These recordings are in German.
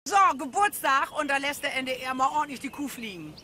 So, Geburtstag und da lässt der NDR mal ordentlich die Kuh fliegen.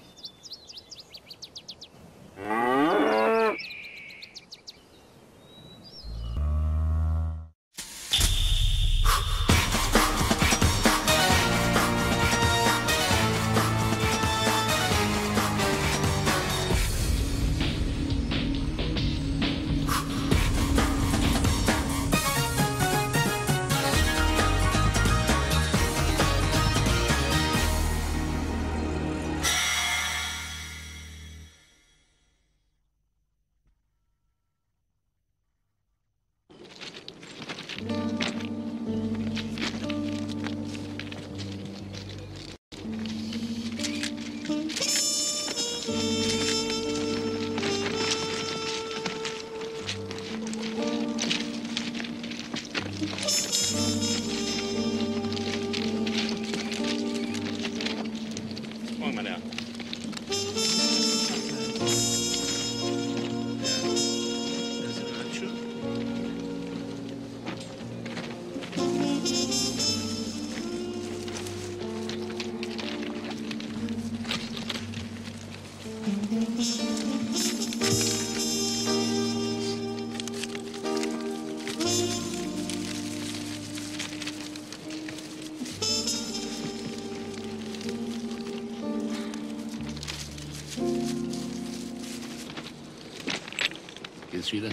Geht's wieder?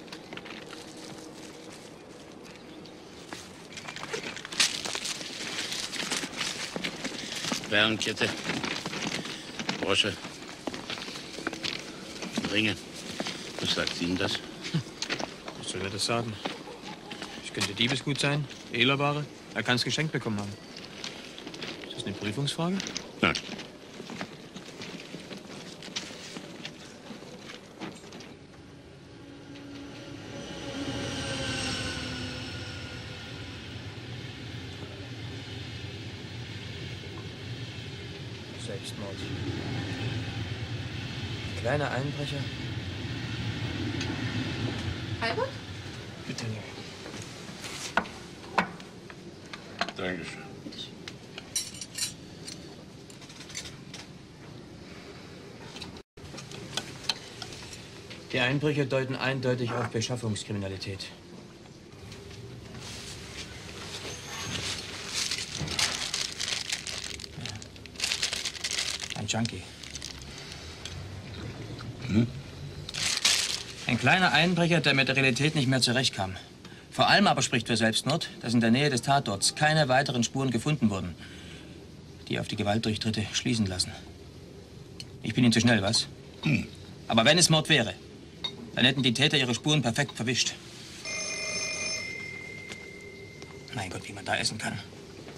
Perlenkette, Brosche, Ringe. Was sagt Ihnen das? Was soll er das sagen? Es könnte Diebesgut sein, Ehlerware. Er kann es geschenkt bekommen haben. Ist das eine Prüfungsfrage? Nein. Selbstmord. Kleiner Einbrecher. Albert? Bitte nicht. Dankeschön. Bitteschön. Die Einbrüche deuten eindeutig auf Beschaffungskriminalität. Ein Junkie. Hm? Ein kleiner Einbrecher, der mit der Realität nicht mehr zurechtkam. Vor allem aber spricht für Selbstmord, dass in der Nähe des Tatorts keine weiteren Spuren gefunden wurden, die auf die Gewaltdurchtritte schließen lassen. Ich bin Ihnen zu schnell, was? Hm. Aber wenn es Mord wäre, dann hätten die Täter ihre Spuren perfekt verwischt. Mein Gott, wie man da essen kann.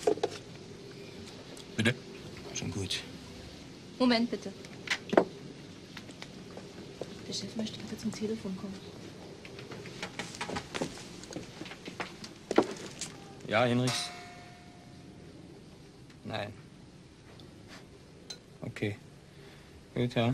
Bitte? Schon gut. Moment, bitte. Der Chef möchte bitte zum Telefon kommen. Ja, Hinrichs? Nein. Okay. Gut, ja.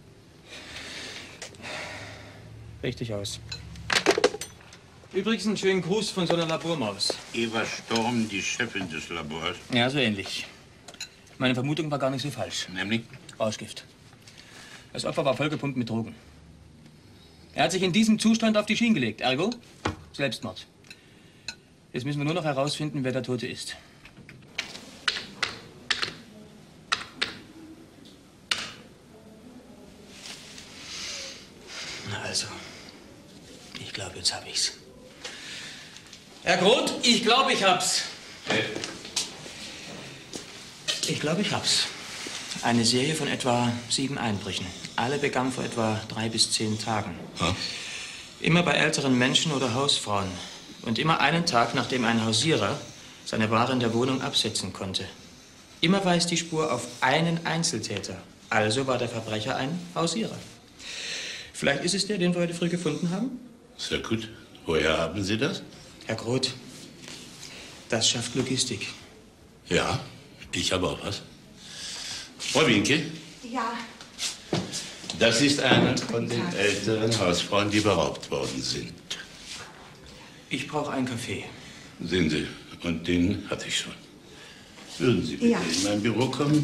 Richtig aus. Übrigens einen schönen Gruß von so einer Labormaus. Eva Storm, die Chefin des Labors. Ja, so ähnlich. Meine Vermutung war gar nicht so falsch. Nämlich? Rauschgift. Das Opfer war vollgepumpt mit Drogen. Er hat sich in diesem Zustand auf die Schienen gelegt. Ergo, Selbstmord. Jetzt müssen wir nur noch herausfinden, wer der Tote ist. Na also, ich glaube, jetzt hab ich's. Herr Groth, ich glaube, ich hab's. Ich glaube, ich hab's. Eine Serie von etwa 7 Einbrüchen. Alle begannen vor etwa 3 bis 10 Tagen. Hm? Immer bei älteren Menschen oder Hausfrauen. Und immer einen Tag, nachdem ein Hausierer seine Ware in der Wohnung absetzen konnte. Immer weist die Spur auf einen Einzeltäter. Also war der Verbrecher ein Hausierer. Vielleicht ist es der, den wir heute früh gefunden haben? Sehr gut. Woher haben Sie das? Herr Groth, das schafft Logistik. Ja, ich habe auch was. Frau Winke? Ja. Das ist eine von den älteren Hausfrauen, die beraubt worden sind. Ich brauche einen Kaffee. Sehen Sie, und den hatte ich schon. Würden Sie bitte in mein Büro kommen?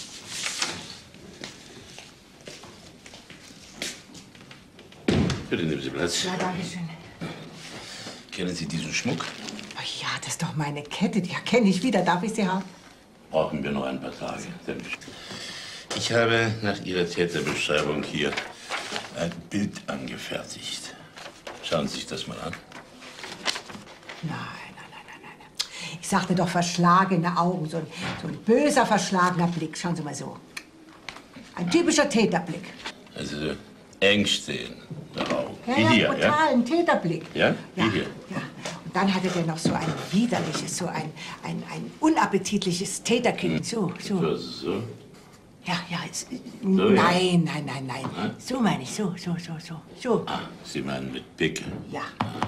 Bitte nehmen Sie Platz. Ja, danke schön. Kennen Sie diesen Schmuck? Oh ja, das ist doch meine Kette. Die erkenne ich wieder. Darf ich sie haben? Brauchen wir noch ein paar Tage. Ich habe nach Ihrer Täterbeschreibung hier ein Bild angefertigt. Schauen Sie sich das mal an. Nein. Ich sagte doch verschlagene Augen. So ein böser, verschlagener Blick. Schauen Sie mal so. Ein typischer Täterblick. Also Ängste in der Augen. Ja, Wie hier, brutalen Täterblick. Ja? Wie hier. Ja. Und dann hatte der noch so ein widerliches, so ein unappetitliches Täterkinn. So. So? Ja. ja. Nein. So meine ich. So. Ah, Sie meinen mit Pickel. Ja.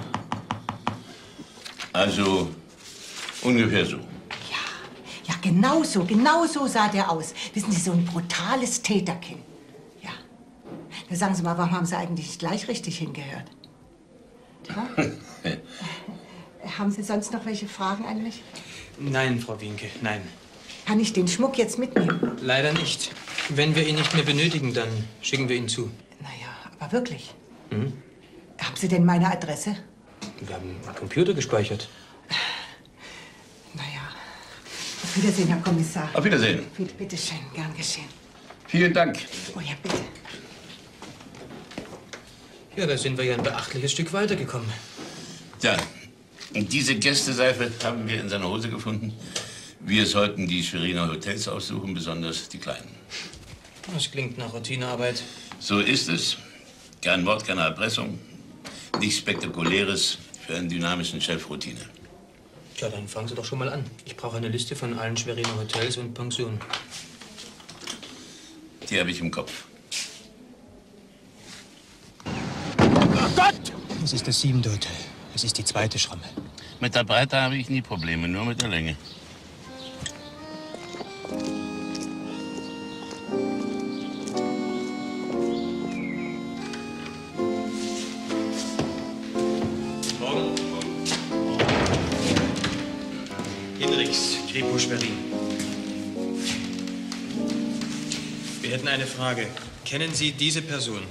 Also ungefähr so. Ja, genau so sah der aus. Wissen Sie, so ein brutales Täterkinn. Ja. Na, sagen Sie mal, warum haben Sie eigentlich nicht gleich richtig hingehört? Ja? Haben Sie sonst noch welche Fragen an mich? Nein, Frau Wienke, nein. Kann ich den Schmuck jetzt mitnehmen? Leider nicht. Wenn wir ihn nicht mehr benötigen, dann schicken wir ihn zu. Naja, aber wirklich. Haben Sie denn meine Adresse? Wir haben einen Computer gespeichert. Naja. Auf Wiedersehen, Herr Kommissar. Auf Wiedersehen. Bitte schön, gern geschehen. Vielen Dank. Oh ja, bitte. Ja, da sind wir ja ein beachtliches Stück weitergekommen. Ja, und diese Gästeseife haben wir in seiner Hose gefunden. Wir sollten die Schweriner Hotels aussuchen, besonders die kleinen. Das klingt nach Routinearbeit. So ist es. Kein Mord, keine Erpressung. Nichts Spektakuläres für einen dynamischen Chef Routine. Tja, dann fangen Sie doch schon mal an. Ich brauche eine Liste von allen Schweriner Hotels und Pensionen. Die habe ich im Kopf. Oh Gott! Das ist das 7. Hotel. Das ist die 2. Schramme. Mit der Breite habe ich nie Probleme, nur mit der Länge. Hinrichs, Kripo Schwerin. Wir hätten eine Frage. Kennen Sie diese Person?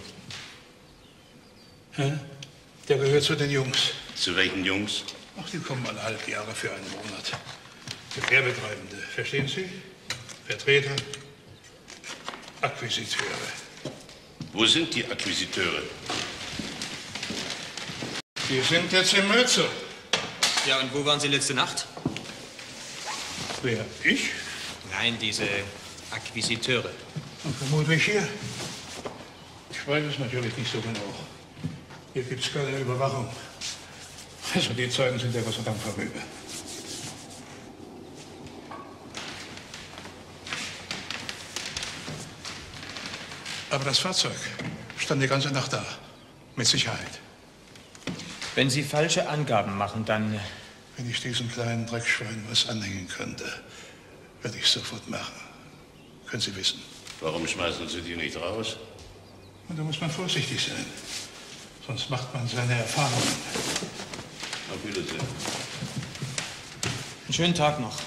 Ja, der gehört zu den Jungs. Zu welchen Jungs? Ach, die kommen alle Halbjahre für einen Monat. Gewerbetreibende, verstehen Sie? Vertreter, Akquisiteure. Wo sind die Akquisiteure? Die sind jetzt im Mürzer. Ja, und wo waren Sie letzte Nacht? Wer? Ich? Nein, diese Akquisiteure. Und vermutlich hier. Ich weiß es natürlich nicht so genau. Hier gibt es keine Überwachung. Also die Zeiten sind ja Gott sei Dank vorüber. Aber das Fahrzeug stand die ganze Nacht da. Mit Sicherheit. Wenn Sie falsche Angaben machen, dann... Wenn ich diesen kleinen Dreckschwein was anhängen könnte, würde ich es sofort machen. Können Sie wissen. Warum schmeißen Sie die nicht raus? Und da muss man vorsichtig sein. Sonst macht man seine Erfahrungen. Auf Wiedersehen. Einen schönen Tag noch.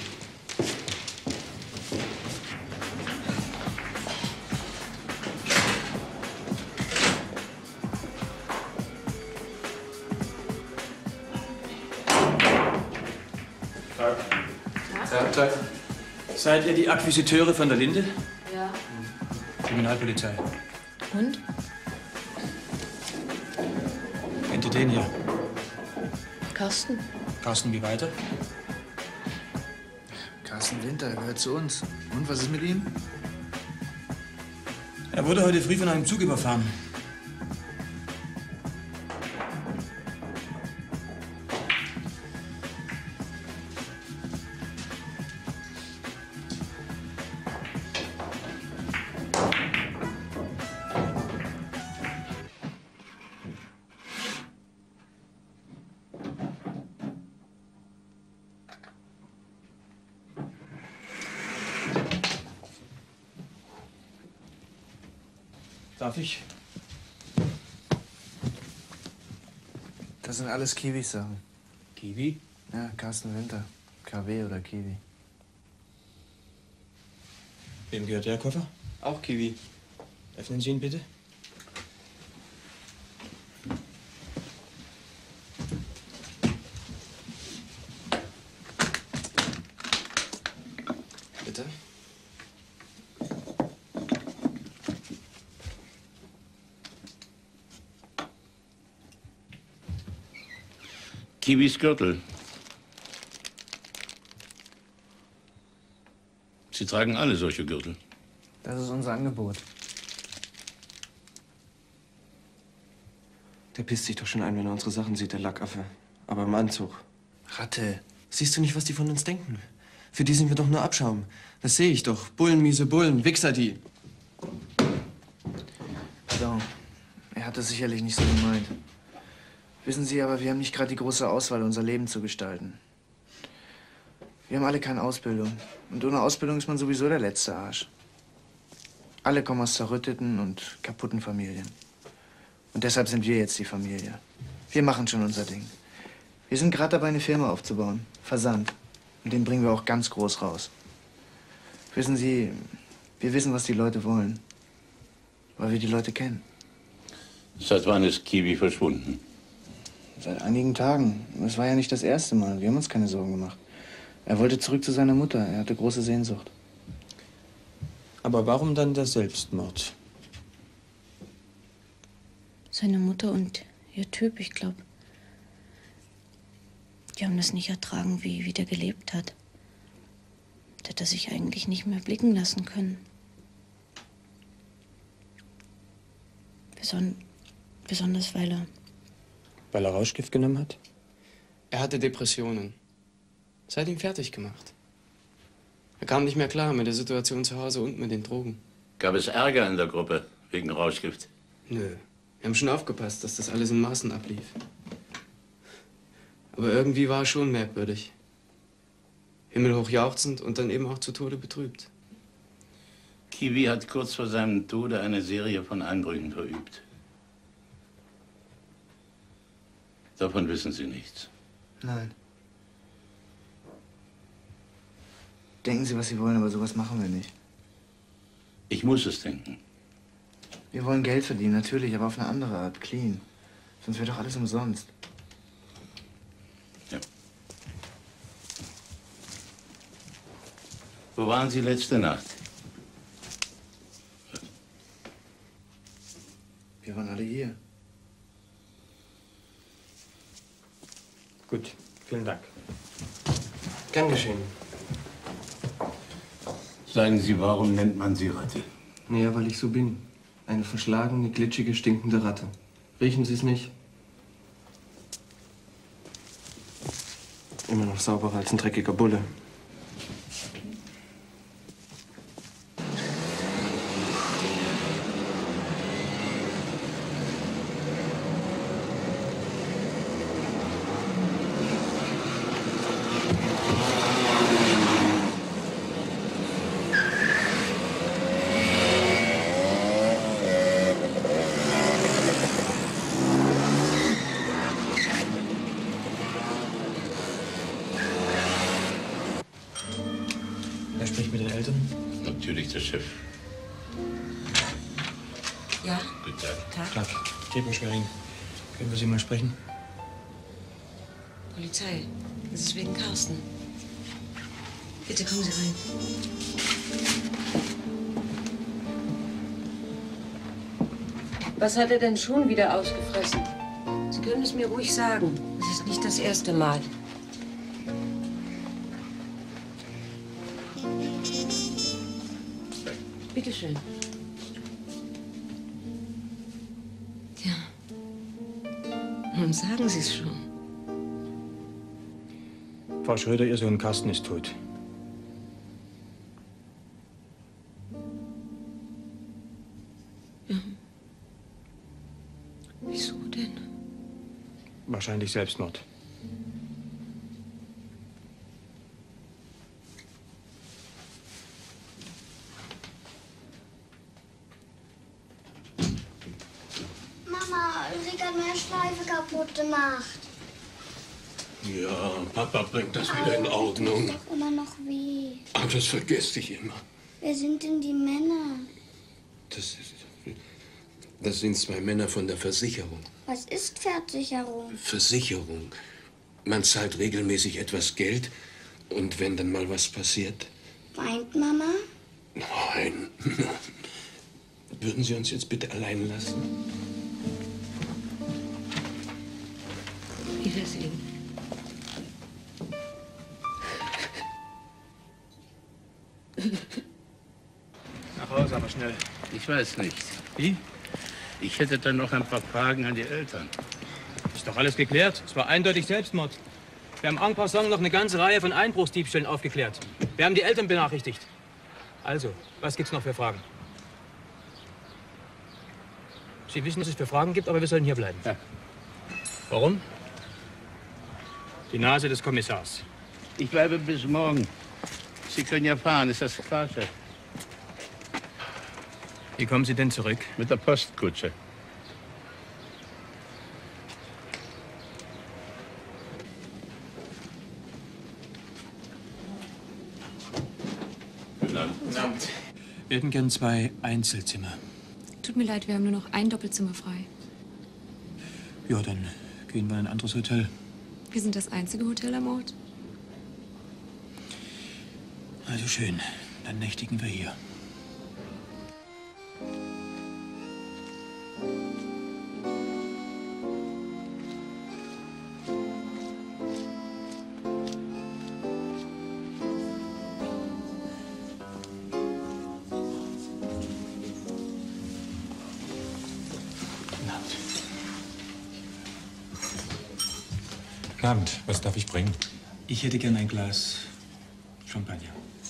Tag. Seid ihr die Akquisiteure von der Linde? Ja. Kriminalpolizei. Und? Kennt ihr den hier? Carsten? Carsten, wie weiter? Carsten Winter gehört zu uns. Und was ist mit ihm? Er wurde heute früh von einem Zug überfahren. Darf ich? Das sind alles Kiwis-Sachen. Kiwi? Ja, Carsten Winter. KW oder Kiwi. Wem gehört der Koffer? Auch Kiwi. Öffnen Sie ihn bitte. Bitte? Kiwis Gürtel. Sie tragen alle solche Gürtel. Das ist unser Angebot. Der pisst sich doch schon ein, wenn er unsere Sachen sieht, der Lackaffe. Aber im Anzug. Ratte. Siehst du nicht, was die von uns denken? Für die sind wir doch nur Abschaum. Das sehe ich doch. Bullen, miese Bullen, Wichser die. Pardon. Er hat das sicherlich nicht so gemeint. Wissen Sie aber, wir haben nicht gerade die große Auswahl, unser Leben zu gestalten. Wir haben alle keine Ausbildung. Und ohne Ausbildung ist man sowieso der letzte Arsch. Alle kommen aus zerrütteten und kaputten Familien. Und deshalb sind wir jetzt die Familie. Wir machen schon unser Ding. Wir sind gerade dabei, eine Firma aufzubauen. Versand. Und den bringen wir auch ganz groß raus. Wissen Sie, wir wissen, was die Leute wollen. Weil wir die Leute kennen. Seit wann ist Kiwi verschwunden? Seit einigen Tagen. Es war ja nicht das erste Mal. Wir haben uns keine Sorgen gemacht. Er wollte zurück zu seiner Mutter. Er hatte große Sehnsucht. Aber warum dann der Selbstmord? Seine Mutter und ihr Typ, ich glaube. Die haben das nicht ertragen, wie der gelebt hat. Der hat er sich eigentlich nicht mehr blicken lassen können. Besonders, weil er Rauschgift genommen hat? Er hatte Depressionen. Das hat ihn fertig gemacht. Er kam nicht mehr klar mit der Situation zu Hause und mit den Drogen. Gab es Ärger in der Gruppe wegen Rauschgift? Nö. Wir haben schon aufgepasst, dass das alles in Maßen ablief. Aber irgendwie war er schon merkwürdig. Himmelhoch jauchzend und dann eben auch zu Tode betrübt. Kiwi hat kurz vor seinem Tode eine Serie von Einbrüchen verübt. Davon wissen Sie nichts. Nein. Denken Sie, was Sie wollen, aber sowas machen wir nicht. Ich muss es denken. Wir wollen Geld verdienen, natürlich, aber auf eine andere Art, clean. Sonst wäre doch alles umsonst. Ja. Wo waren Sie letzte Nacht? Wir waren alle hier. Gut, vielen Dank. Gern geschehen. Sagen Sie, warum nennt man Sie Ratte? Naja, weil ich so bin. Eine verschlagene, glitschige, stinkende Ratte. Riechen Sie es nicht? Immer noch sauberer als ein dreckiger Bulle. Wer spricht mit den Eltern? Natürlich der Chef. Ja, Guten Tag. Tag. Thema Schwerin. Können wir Sie mal sprechen? Polizei. Das ist wegen Carsten. Bitte kommen Sie rein. Was hat er denn schon wieder ausgefressen? Sie können es mir ruhig sagen. Es ist nicht das erste Mal. Bitte schön. Ja. Nun sagen Sie es schon. Frau Schröder, Ihr Sohn Carsten ist tot. Ja. Wieso denn? Wahrscheinlich Selbstmord. Mama, Ulrike hat meine Schleife kaputt gemacht. Ja, Papa bringt das wieder in Ordnung. Tut doch immer noch weh. Aber das vergesse ich immer. Wer sind denn die Männer? Das sind 2 Männer von der Versicherung. Was ist Versicherung? Versicherung. Man zahlt regelmäßig etwas Geld und wenn dann mal was passiert. Weint Mama? Nein. Würden Sie uns jetzt bitte allein lassen? Wiedersehen. Nach Hause, aber schnell. Ich weiß nicht. Wie? Ich hätte dann noch ein paar Fragen an die Eltern. Ist doch alles geklärt. Es war eindeutig Selbstmord. Wir haben en passant noch eine ganze Reihe von Einbruchsdiebstählen aufgeklärt. Wir haben die Eltern benachrichtigt. Also, was gibt's noch für Fragen? Sie wissen, dass es für Fragen gibt, aber wir sollen hier bleiben. Ja. Warum? Die Nase des Kommissars. Ich bleibe bis morgen. Sie können ja fahren, ist das klar, Chef? Wie kommen Sie denn zurück? Mit der Postkutsche. Guten Abend. Wir hätten gern 2 Einzelzimmer. Tut mir leid, wir haben nur noch ein Doppelzimmer frei. Ja, dann gehen wir in ein anderes Hotel. Wir sind das einzige Hotel am Ort. Also schön, dann nächtigen wir hier. Guten Abend. Was darf ich bringen? Ich hätte gern ein Glas Champagner.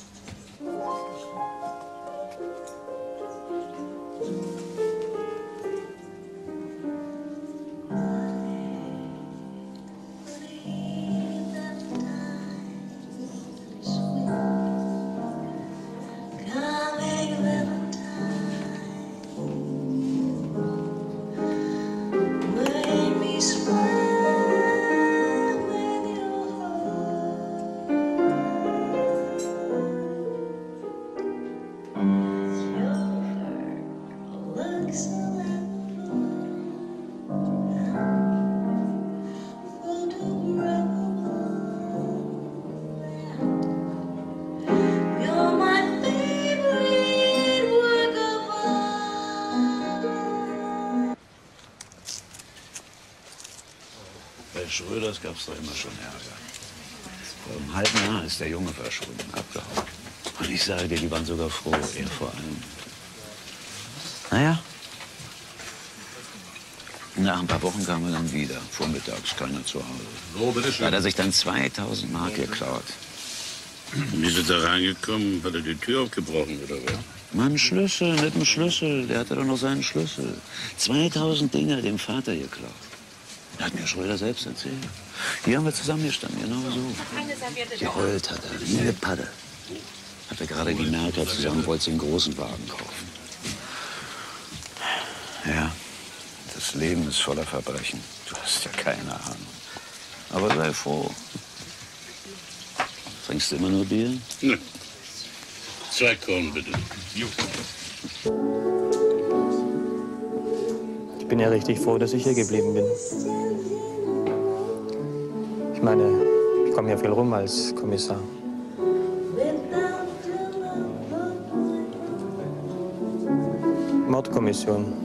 Bei Schröders gab es doch immer schon Ärger. Vor einem halben Jahr ist der Junge verschwunden, abgehauen. Und ich sage dir, die waren sogar froh, er vor allem. Naja. Nach ein paar Wochen kamen wir dann wieder. Vormittags, keiner zu Hause. So, bitteschön. Da hat er sich dann 2000 Mark geklaut. Wie ist er da reingekommen? Hat er die Tür aufgebrochen, oder was? Mann, Schlüssel, mit dem Schlüssel. Der hatte doch noch seinen Schlüssel. 2000 Dinger dem Vater geklaut. Das hat mir Schröder selbst erzählt. Hier haben wir zusammengestanden, genau so. Geheult hat er, wie eine Padde. Hatte gerade die Merker zusammen, wollte sich einen großen Wagen kaufen. Ja, das Leben ist voller Verbrechen. Du hast ja keine Ahnung. Aber sei froh. Trinkst du immer nur Bier? Ne. 2 Korn, bitte. Jo. Ich bin ja richtig froh, dass ich hier geblieben bin. Ich meine, ich komme ja viel rum als Kommissar. Mordkommission.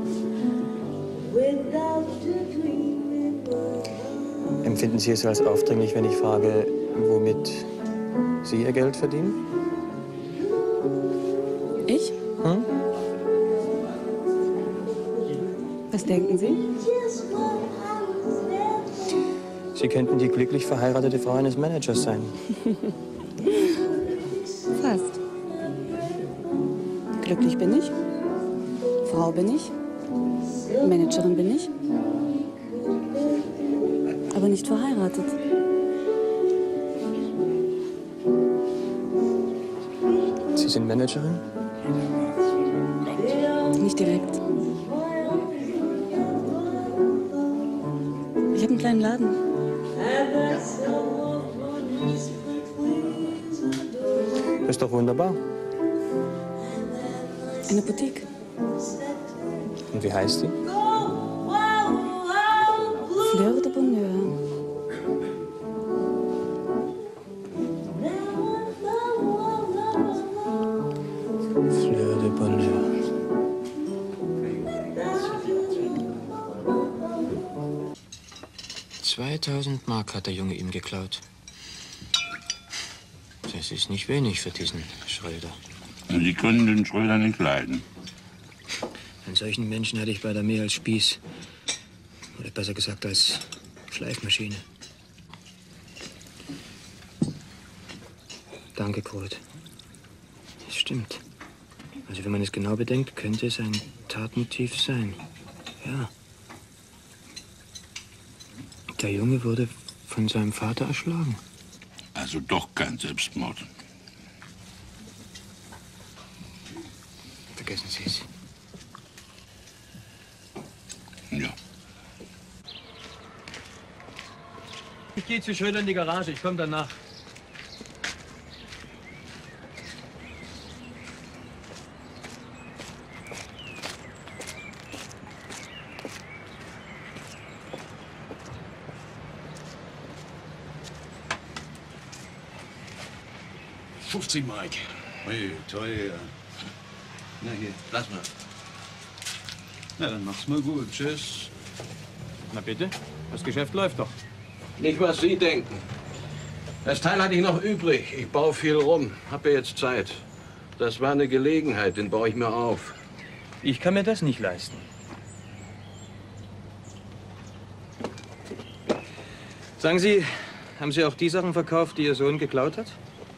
Empfinden Sie es als aufdringlich, wenn ich frage, womit Sie Ihr Geld verdienen? Ich? Hm? Was denken Sie? Sie könnten die glücklich verheiratete Frau eines Managers sein. Fast. Glücklich bin ich. Frau bin ich. Managerin bin ich. Aber nicht verheiratet. Sie sind Managerin? Nicht direkt. Ich habe einen kleinen Laden. Das ist doch wunderbar. Eine Boutique. Und wie heißt sie? Fleur de Bonheur. Fleur de Bonheur. $2000 hat der Junge ihm geklaut. Das ist nicht wenig für diesen Schröder. Sie können den Schröder nicht leiden. Einen solchen Menschen hatte ich bei der Meer als Spieß. Oder besser gesagt als Schleifmaschine. Danke, Kurt. Es stimmt. Also wenn man es genau bedenkt, könnte es ein Tatmotiv sein. Ja. Der Junge wurde von seinem Vater erschlagen. Also doch kein Selbstmord. Vergessen Sie es. Ja. Ich gehe zu Schröder in die Garage. Ich komme danach. Mike. Ui, teuer. Na hier, lass mal. Na, dann mach's mal gut. Tschüss. Na bitte, das Geschäft läuft doch. Nicht, was Sie denken. Das Teil hatte ich noch übrig. Ich baue viel rum. Hab ja jetzt Zeit. Das war eine Gelegenheit, den baue ich mir auf. Ich kann mir das nicht leisten. Sagen Sie, haben Sie auch die Sachen verkauft, die Ihr Sohn geklaut hat?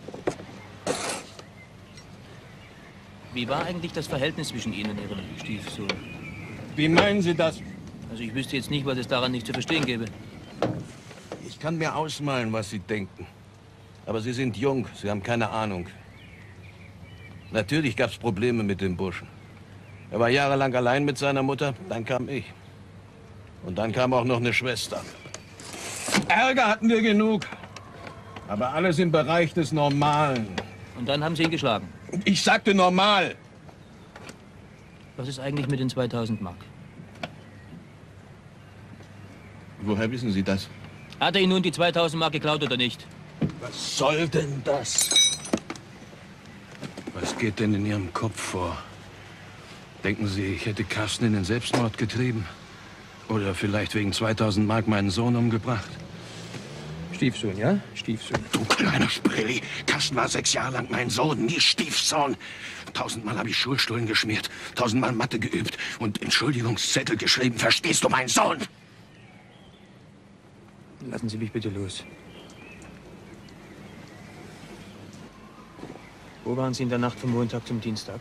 Wie war eigentlich das Verhältnis zwischen Ihnen und Ihrem Stiefsohn? Wie meinen Sie das? Also ich wüsste jetzt nicht, was es daran nicht zu verstehen gäbe. Ich kann mir ausmalen, was Sie denken. Aber Sie sind jung, Sie haben keine Ahnung. Natürlich gab's Probleme mit dem Burschen. Er war jahrelang allein mit seiner Mutter, dann kam ich. Und dann kam auch noch eine Schwester. Ärger hatten wir genug. Aber alles im Bereich des Normalen. Und dann haben Sie ihn geschlagen? Ich sagte normal. Was ist eigentlich mit den 2000 Mark? Woher wissen Sie das? Hat er Ihnen nun die 2000 Mark geklaut oder nicht? Was soll denn das? Was geht denn in Ihrem Kopf vor? Denken Sie, ich hätte Carsten in den Selbstmord getrieben? Oder vielleicht wegen 2000 Mark meinen Sohn umgebracht? Stiefsohn, ja? Stiefsohn. Du kleiner Sprilli, Carsten war 6 Jahre lang mein Sohn, nie Stiefsohn. 1000-mal habe ich Schulstullen geschmiert, 1000-mal Mathe geübt und Entschuldigungszettel geschrieben. Verstehst du, mein Sohn? Lassen Sie mich bitte los. Wo waren Sie in der Nacht vom Montag zum Dienstag?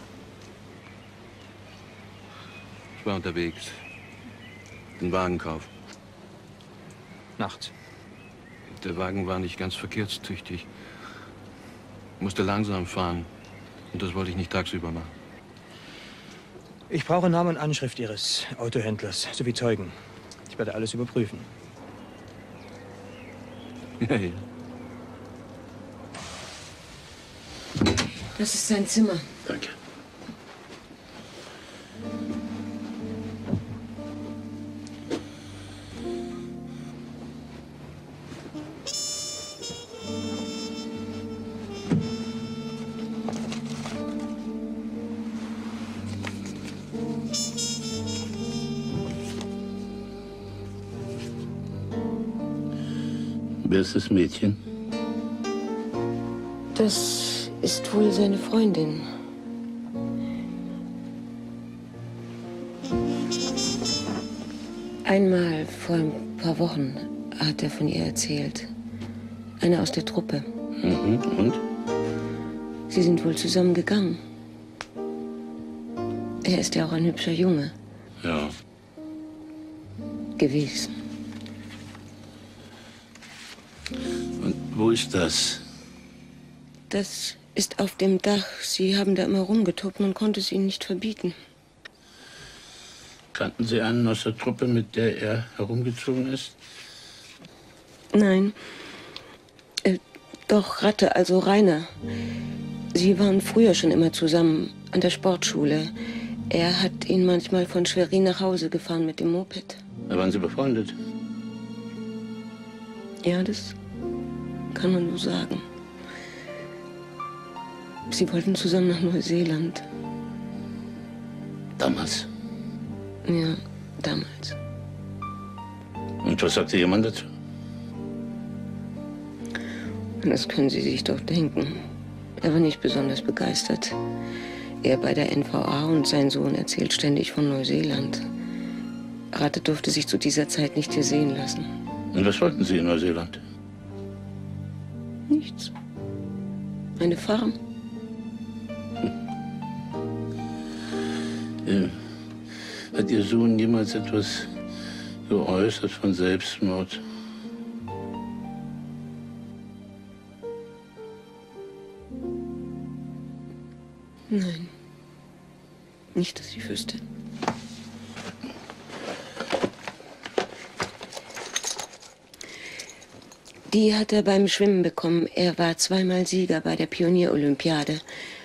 Ich war unterwegs. Den Wagenkauf. Nachts. Der Wagen war nicht ganz verkehrstüchtig. Musste langsam fahren. Und das wollte ich nicht tagsüber machen. Ich brauche Namen und Anschrift Ihres Autohändlers sowie Zeugen. Ich werde alles überprüfen. Ja, ja. Das ist sein Zimmer. Danke. Wer ist das Mädchen? Das ist wohl seine Freundin. Einmal vor ein paar Wochen hat er von ihr erzählt. Eine aus der Truppe. Mhm. Und? Sie sind wohl zusammen gegangen. Er ist ja auch ein hübscher Junge Ja. gewesen. Und wo ist das? Das ist auf dem Dach. Sie haben da immer rumgetobt. Man konnte es ihnen nicht verbieten. Kannten Sie einen aus der Truppe, mit der er herumgezogen ist? Nein. Doch, Ratte, also Rainer. Sie waren früher schon immer zusammen an der Sportschule. Er hat ihn manchmal von Schwerin nach Hause gefahren mit dem Moped. Da waren Sie befreundet? Ja, das kann man so sagen. Sie wollten zusammen nach Neuseeland. Damals? Ja, damals. Und was sagte Ihr Mann dazu? Das können Sie sich doch denken. Er war nicht besonders begeistert. Er bei der NVA und sein Sohn erzählt ständig von Neuseeland. Rate durfte sich zu dieser Zeit nicht hier sehen lassen. Und was wollten Sie in Neuseeland? Nichts. Eine Farm. Hat Ihr Sohn jemals etwas geäußert von Selbstmord? Nein. Nicht, dass ich wüsste. Die hat er beim Schwimmen bekommen. Er war zweimal Sieger bei der Pionierolympiade.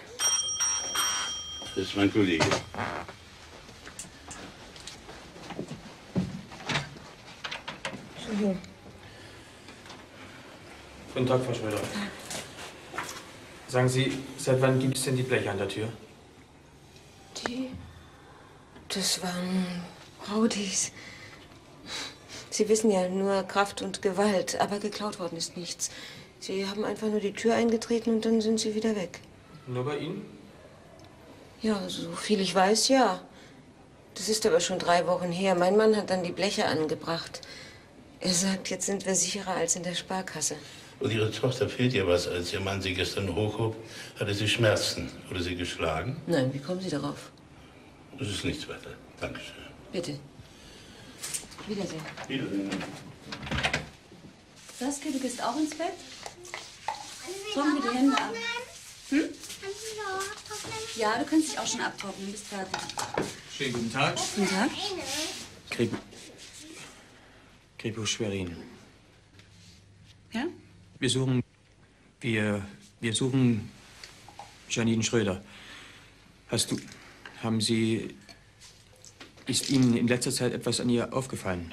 Das ist mein Kollege. Entschuldigung. Guten Tag, Frau Schröder. Sagen Sie, seit wann gibt es denn die Bleche an der Tür? Das waren Rowdies. Sie wissen ja nur Kraft und Gewalt, aber geklaut worden ist nichts. Sie haben einfach nur die Tür eingetreten und dann sind sie wieder weg. Nur bei Ihnen? Ja, so viel ich weiß, ja. Das ist aber schon 3 Wochen her. Mein Mann hat dann die Bleche angebracht. Er sagt, jetzt sind wir sicherer als in der Sparkasse. Und Ihre Tochter fehlt ihr was. Als Ihr Mann sie gestern hochhob, hatte sie Schmerzen. Wurde sie geschlagen? Nein, wie kommen Sie darauf? Das ist nichts weiter. Dankeschön. Bitte. Wiedersehen. Wiedersehen. Saskia, du gehst auch ins Bett? Trocknen wir die Hände ab. Hm? Ja, du kannst dich auch schon abtrocknen. Du bist fertig. Schönen guten Tag. Guten Tag. Kripo Schwerin. Ja? Wir suchen Janine Schröder. Ist Ihnen in letzter Zeit etwas an ihr aufgefallen?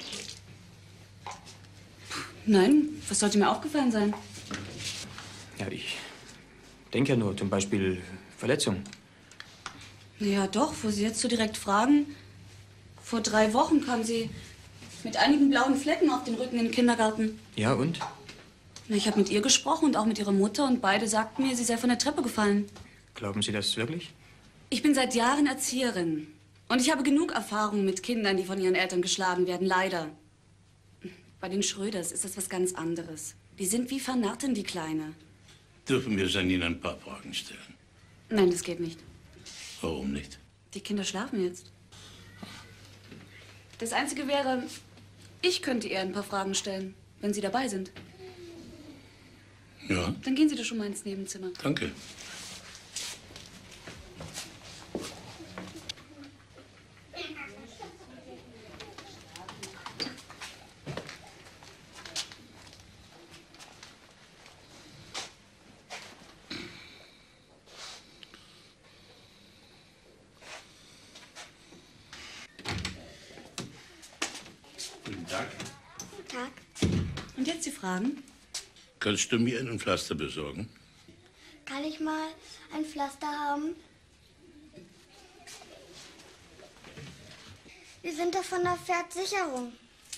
Nein, was sollte mir aufgefallen sein? Ja, ich denke ja nur, zum Beispiel Verletzung. Ja, doch, wo Sie jetzt so direkt fragen. Vor 3 Wochen kam sie mit einigen blauen Flecken auf den Rücken in den Kindergarten. Ja, und? Na, ich habe mit ihr gesprochen und auch mit ihrer Mutter und beide sagten mir, sie sei von der Treppe gefallen. Glauben Sie das wirklich? Ich bin seit Jahren Erzieherin. Und ich habe genug Erfahrung mit Kindern, die von ihren Eltern geschlagen werden, leider. Bei den Schröders ist das was ganz anderes. Die sind wie Vernarten, die Kleine. Dürfen wir Janine ein paar Fragen stellen? Nein, das geht nicht. Warum nicht? Die Kinder schlafen jetzt. Das Einzige wäre, ich könnte ihr ein paar Fragen stellen, wenn Sie dabei sind. Ja, Dann gehen Sie doch schon mal ins Nebenzimmer. danke. Guten Tag. Guten Tag. Und jetzt die Fragen? Kannst du mir ein Pflaster besorgen? Kann ich mal ein Pflaster haben? Wir sind doch von der Versicherung.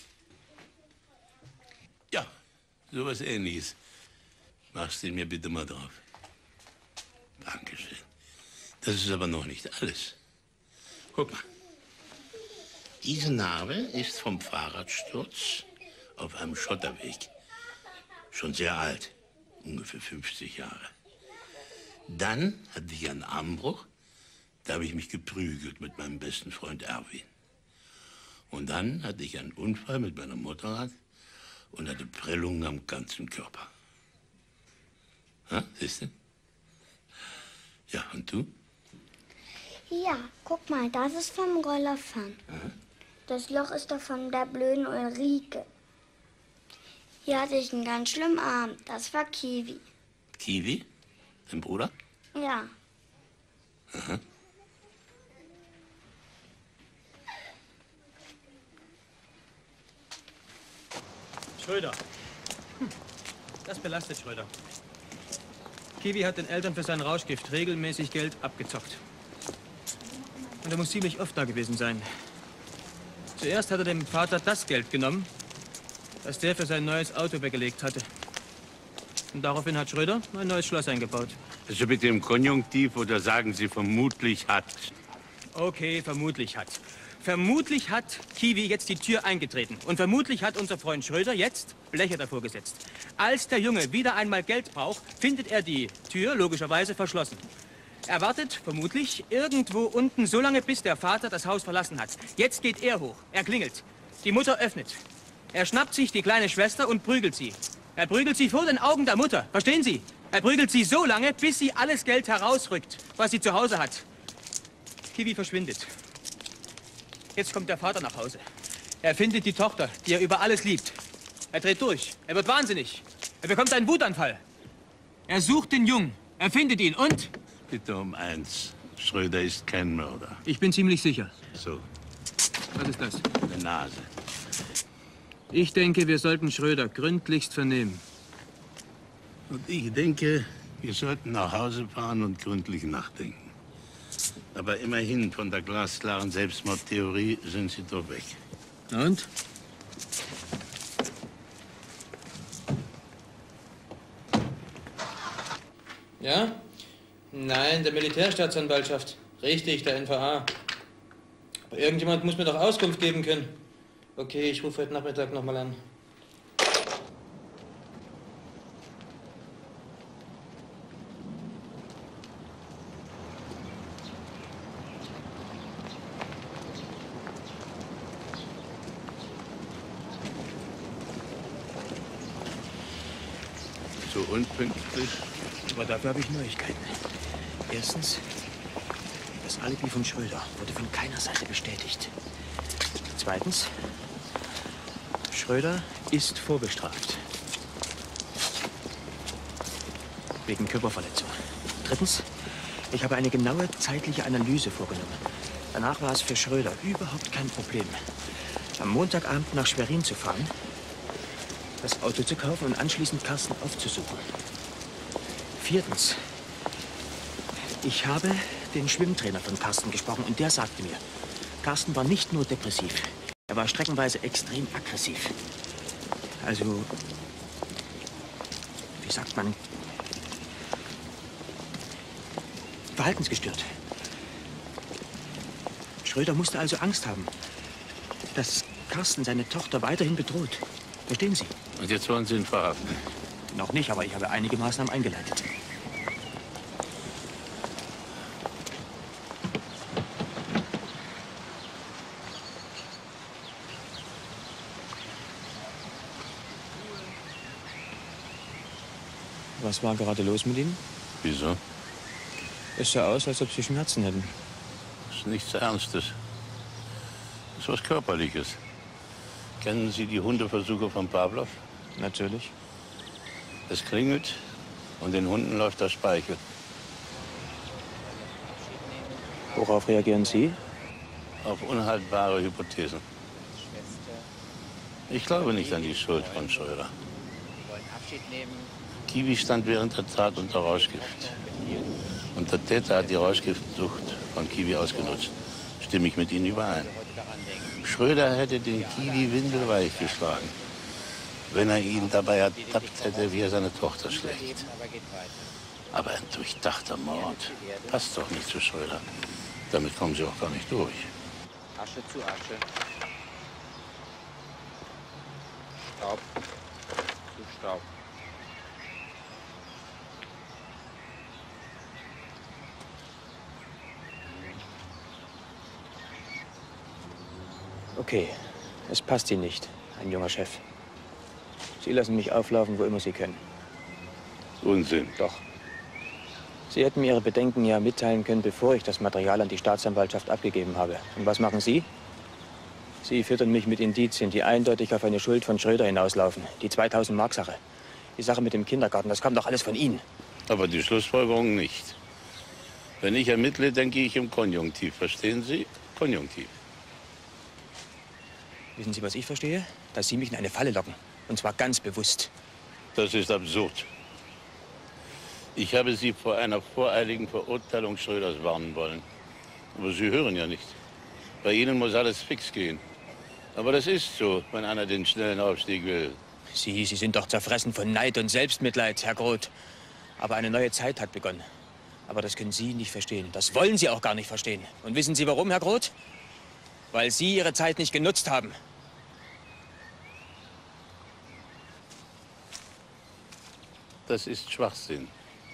Ja, sowas Ähnliches. Machst den mir bitte mal drauf. Dankeschön. Das ist aber noch nicht alles. Guck mal. Diese Narbe ist vom Fahrradsturz auf einem Schotterweg. Schon sehr alt, ungefähr 50 Jahre. Dann hatte ich einen Armbruch, da habe ich mich geprügelt mit meinem besten Freund Erwin. Und dann hatte ich einen Unfall mit meinem Motorrad und hatte Prellungen am ganzen Körper. Siehst du? Ja, und du? Ja, guck mal, das ist vom Rollerfahren. Das Loch ist doch von der blöden Ulrike. Hier hatte ich einen ganz schlimmen Arm. Das war Kiwi. Kiwi? Dein Bruder? Ja. Aha. Schröder. Das belastet Schröder. Kiwi hat den Eltern für sein Rauschgift regelmäßig Geld abgezockt. Und er muss ziemlich oft da gewesen sein. Zuerst hat er dem Vater das Geld genommen, das der für sein neues Auto weggelegt hatte. Und daraufhin hat Schröder ein neues Schloss eingebaut. Also bitte im Konjunktiv oder sagen Sie vermutlich hat? Okay, vermutlich hat. Vermutlich hat Kiwi jetzt die Tür eingetreten. Und vermutlich hat unser Freund Schröder jetzt Bleche davor gesetzt. Als der Junge wieder einmal Geld braucht, findet er die Tür logischerweise verschlossen. Er wartet vermutlich irgendwo unten so lange, bis der Vater das Haus verlassen hat. Jetzt geht er hoch. Er klingelt. Die Mutter öffnet. Er schnappt sich die kleine Schwester und prügelt sie. Er prügelt sie vor den Augen der Mutter. Verstehen Sie? Er prügelt sie so lange, bis sie alles Geld herausrückt, was sie zu Hause hat. Kiwi verschwindet. Jetzt kommt der Vater nach Hause. Er findet die Tochter, die er über alles liebt. Er dreht durch. Er wird wahnsinnig. Er bekommt einen Wutanfall. Er sucht den Jungen. Er findet ihn und... Bitte um eins. Schröder ist kein Mörder. Ich bin ziemlich sicher. So. Was ist das? Eine Nase. Ich denke, wir sollten Schröder gründlichst vernehmen. Und ich denke, wir sollten nach Hause fahren und gründlich nachdenken. Aber immerhin, von der glasklaren Selbstmordtheorie sind Sie doch weg. Und? Ja? Nein, der Militärstaatsanwaltschaft. Richtig, der NVA. Aber irgendjemand muss mir doch Auskunft geben können. Okay, ich rufe heute Nachmittag nochmal an. So unpünktlich. Aber dafür habe ich Neuigkeiten. Erstens, das Alibi von Schröder wurde von keiner Seite bestätigt. Zweitens, Schröder ist vorbestraft. Wegen Körperverletzung. Drittens, ich habe eine genaue zeitliche Analyse vorgenommen. Danach war es für Schröder überhaupt kein Problem, am Montagabend nach Schwerin zu fahren, das Auto zu kaufen und anschließend Carsten aufzusuchen. Viertens, ich habe den Schwimmtrainer von Carsten gesprochen und der sagte mir, Carsten war nicht nur depressiv, er war streckenweise extrem aggressiv. Also, wie sagt man, verhaltensgestört. Schröder musste also Angst haben, dass Carsten seine Tochter weiterhin bedroht. Verstehen Sie? Und jetzt wollen Sie ihn verhaften? Noch nicht, aber ich habe einige Maßnahmen eingeleitet. Was war gerade los mit Ihnen? Wieso? Es sah aus, als ob Sie Schmerzen hätten. Das ist nichts Ernstes. Das ist was Körperliches. Kennen Sie die Hundeversuche von Pawlow? Natürlich. Es klingelt und den Hunden läuft der Speichel. Worauf reagieren Sie? Auf unhaltbare Hypothesen. Ich glaube nicht an die Schuld von Schröder. Kiwi stand während der Tat unter Rauschgift. Und der Täter hat die Rauschgiftsucht von Kiwi ausgenutzt. Stimme ich mit Ihnen überein. Schröder hätte den Kiwi windelweich geschlagen, wenn er ihn dabei ertappt hätte, wie er seine Tochter schlägt. Aber ein durchdachter Mord passt doch nicht zu Schröder. Damit kommen Sie auch gar nicht durch. Asche zu Asche. Staub zu Staub. Okay, es passt Ihnen nicht, ein junger Chef. Sie lassen mich auflaufen, wo immer Sie können. Unsinn. Doch. Sie hätten mir Ihre Bedenken ja mitteilen können, bevor ich das Material an die Staatsanwaltschaft abgegeben habe. Und was machen Sie? Sie füttern mich mit Indizien, die eindeutig auf eine Schuld von Schröder hinauslaufen. Die 2000-Mark-Sache. Die Sache mit dem Kindergarten, das kommt doch alles von Ihnen. Aber die Schlussfolgerung nicht. Wenn ich ermittle, denke ich im Konjunktiv. Verstehen Sie? Konjunktiv. Wissen Sie, was ich verstehe? Dass Sie mich in eine Falle locken. Und zwar ganz bewusst. Das ist absurd. Ich habe Sie vor einer voreiligen Verurteilung Schröders warnen wollen. Aber Sie hören ja nicht. Bei Ihnen muss alles fix gehen. Aber das ist so, wenn einer den schnellen Aufstieg will. Sie sind doch zerfressen von Neid und Selbstmitleid, Herr Groth. Aber eine neue Zeit hat begonnen. Aber das können Sie nicht verstehen. Das wollen Sie auch gar nicht verstehen. Und wissen Sie warum, Herr Groth? Weil Sie Ihre Zeit nicht genutzt haben. Das ist Schwachsinn.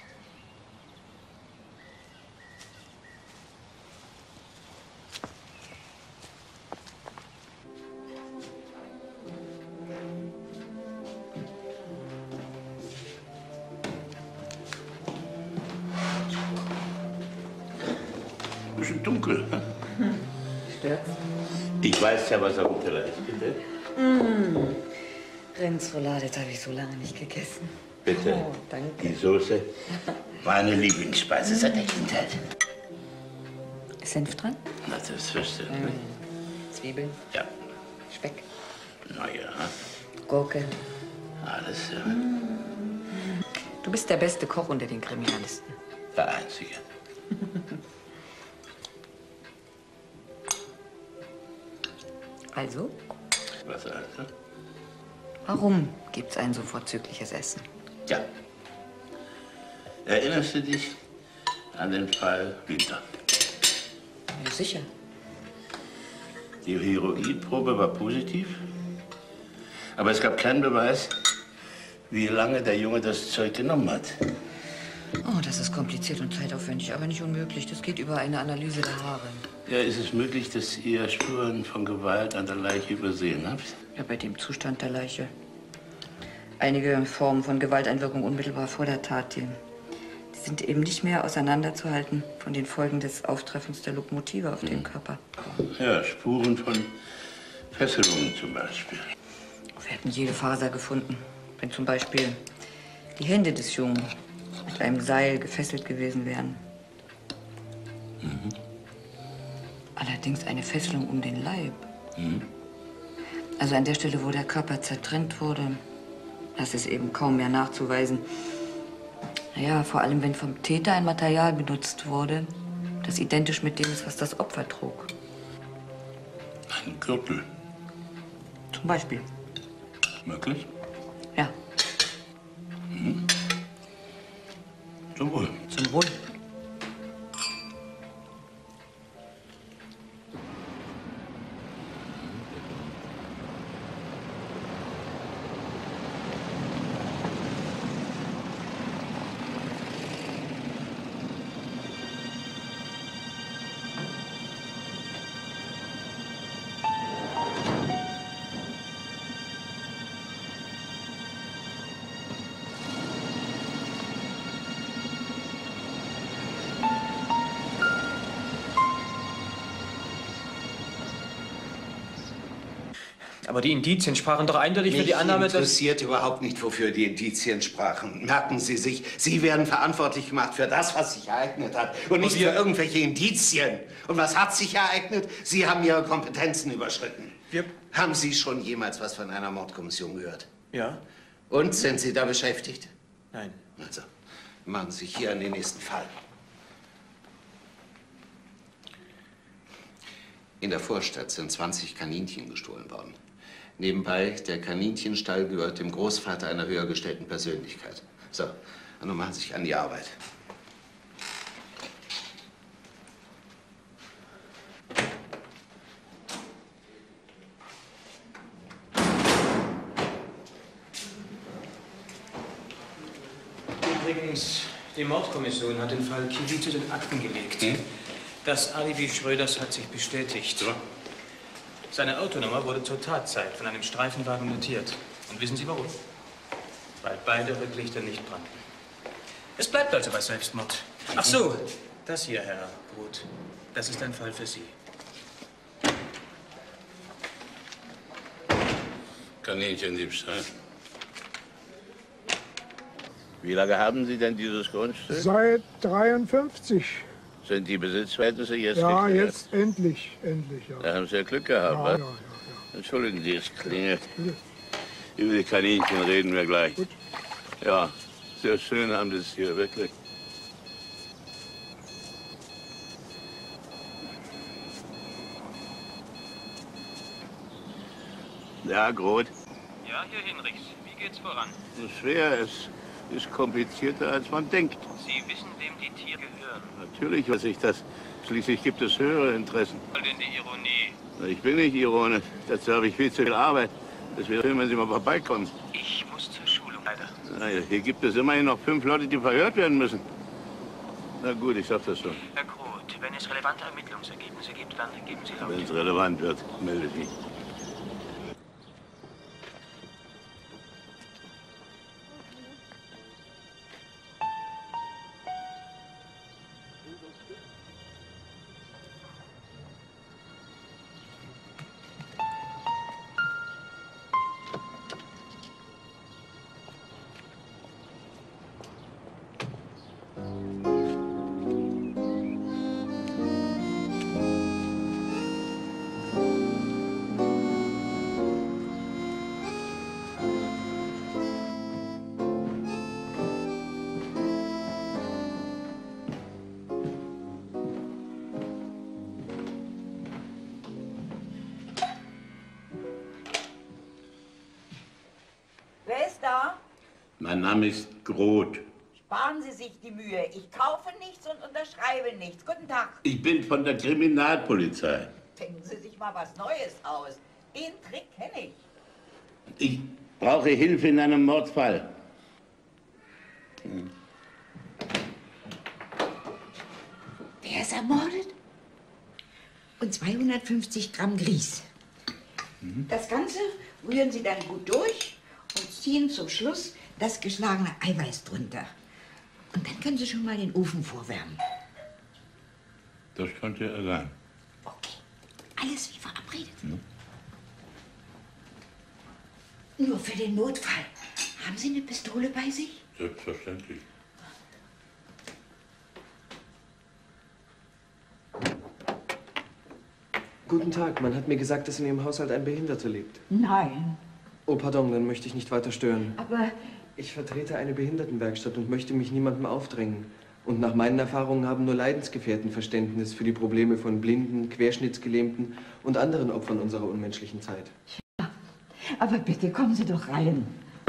Bisschen dunkel. Stört's? Ich weiß ja, was auf dem Teller ist, bitte. Rindsroulade, das habe ich so lange nicht gegessen. Bitte. Oh, danke. Die Soße war eine Lieblingsspeise seit der Kindheit. Ist Senf dran? Na, das verständlich. Zwiebeln? Ja. Speck? Naja. Gurke? Alles, ja. Du bist der beste Koch unter den Kriminalisten. Der Einzige. Also? Was also? Warum gibt's ein so vorzügliches Essen? Ja. Erinnerst du dich an den Fall Winter? Ja, sicher. Die Heroinprobe war positiv, aber es gab keinen Beweis, wie lange der Junge das Zeug genommen hat. Oh, das ist kompliziert und zeitaufwendig, aber nicht unmöglich. Das geht über eine Analyse der Haare. Ja, ist es möglich, dass ihr Spuren von Gewalt an der Leiche übersehen habt? Ja, bei dem Zustand der Leiche. Einige Formen von Gewalteinwirkung unmittelbar vor der Tat, die sind eben nicht mehr auseinanderzuhalten von den Folgen des Auftreffens der Lokomotive auf dem Körper. Ja, Spuren von Fesselungen zum Beispiel. Wir hätten jede Faser gefunden, wenn zum Beispiel die Hände des Jungen mit einem Seil gefesselt gewesen wären. Allerdings eine Fesselung um den Leib. Also an der Stelle, wo der Körper zertrennt wurde, das ist eben kaum mehr nachzuweisen. Naja, vor allem, wenn vom Täter ein Material benutzt wurde, das identisch mit dem ist, was das Opfer trug. Ein Gürtel. Zum Beispiel. Möglich? Ja. Zum Wohl. Zum Wohl. Aber die Indizien sprachen doch eindeutig für die Annahme, dass... Mich interessiert überhaupt nicht, wofür die Indizien sprachen. Merken Sie sich, Sie werden verantwortlich gemacht für das, was sich ereignet hat. Und nicht für irgendwelche Indizien. Und was hat sich ereignet? Sie haben Ihre Kompetenzen überschritten. Haben Sie schon jemals was von einer Mordkommission gehört? Ja. Und, sind Sie da beschäftigt? Nein. Also, machen Sie sich hier an den nächsten Fall. In der Vorstadt sind 20 Kaninchen gestohlen worden. Nebenbei, der Kaninchenstall gehört dem Großvater einer höher gestellten Persönlichkeit. So, und nun machen Sie sich an die Arbeit. Übrigens, die Mordkommission hat den Fall Kili zu den Akten gelegt. Das Alibi Schröders hat sich bestätigt. Seine Autonummer wurde zur Tatzeit von einem Streifenwagen notiert. Und wissen Sie warum? Weil beide Rücklichter nicht brannten. Es bleibt also bei Selbstmord. Ach so, das hier, Herr Groth, das ist ein Fall für Sie. Kaninchendiebstahl. Wie lange haben Sie denn dieses Grundstück? Seit 53. Sind die Besitzverhältnisse jetzt Ja, geklärt? jetzt endlich, ja. Da haben Sie ja Glück gehabt, Ja, wa? ja. Entschuldigen Sie, es klingelt. Über die Kaninchen reden wir gleich. Gut. Ja, sehr schön haben Sie es hier, wirklich. Ja, Groth. Ja, hier Hinrichs. Wie geht's voran? Es ist schwer, es ist komplizierter, als man denkt. Sie wissen, wem die Tiere gehören. Natürlich weiß ich das. Schließlich gibt es höhere Interessen. Was soll denn die Ironie? Ich bin nicht ironisch. Dazu habe ich viel zu viel Arbeit. Es wäre schön, wenn Sie mal vorbeikommen. Ich muss zur Schulung, leider. Naja, hier gibt es immerhin noch 5 Leute, die verhört werden müssen. Na gut, ich sag das schon. Herr Groth, wenn es relevante Ermittlungsergebnisse gibt, dann geben Sie laut. Wenn es relevant wird, melde ich mich. Wer ist da? Mein Name ist Groth. Sparen Sie sich die Mühe. Ich kaufe nichts und unterschreibe nichts. Guten Tag. Ich bin von der Kriminalpolizei. Denken Sie sich mal was Neues aus. Den Trick kenne ich. Ich brauche Hilfe in einem Mordfall. Wer ist ermordet? Und 250 Gramm Grieß. Das Ganze rühren Sie dann gut durch und ziehen zum Schluss das geschlagene Eiweiß drunter. Und dann können Sie schon mal den Ofen vorwärmen. Das könnte ja sein. Alles wie verabredet. Nur für den Notfall. Haben Sie eine Pistole bei sich? Selbstverständlich. Guten Tag, man hat mir gesagt, dass in Ihrem Haushalt ein Behinderter lebt. Nein. Oh, pardon, dann möchte ich nicht weiter stören. Aber Ich vertrete eine Behindertenwerkstatt und möchte mich niemandem aufdrängen. Und nach meinen Erfahrungen haben nur Leidensgefährten Verständnis für die Probleme von Blinden, Querschnittsgelähmten und anderen Opfern unserer unmenschlichen Zeit. Aber bitte, kommen Sie doch rein.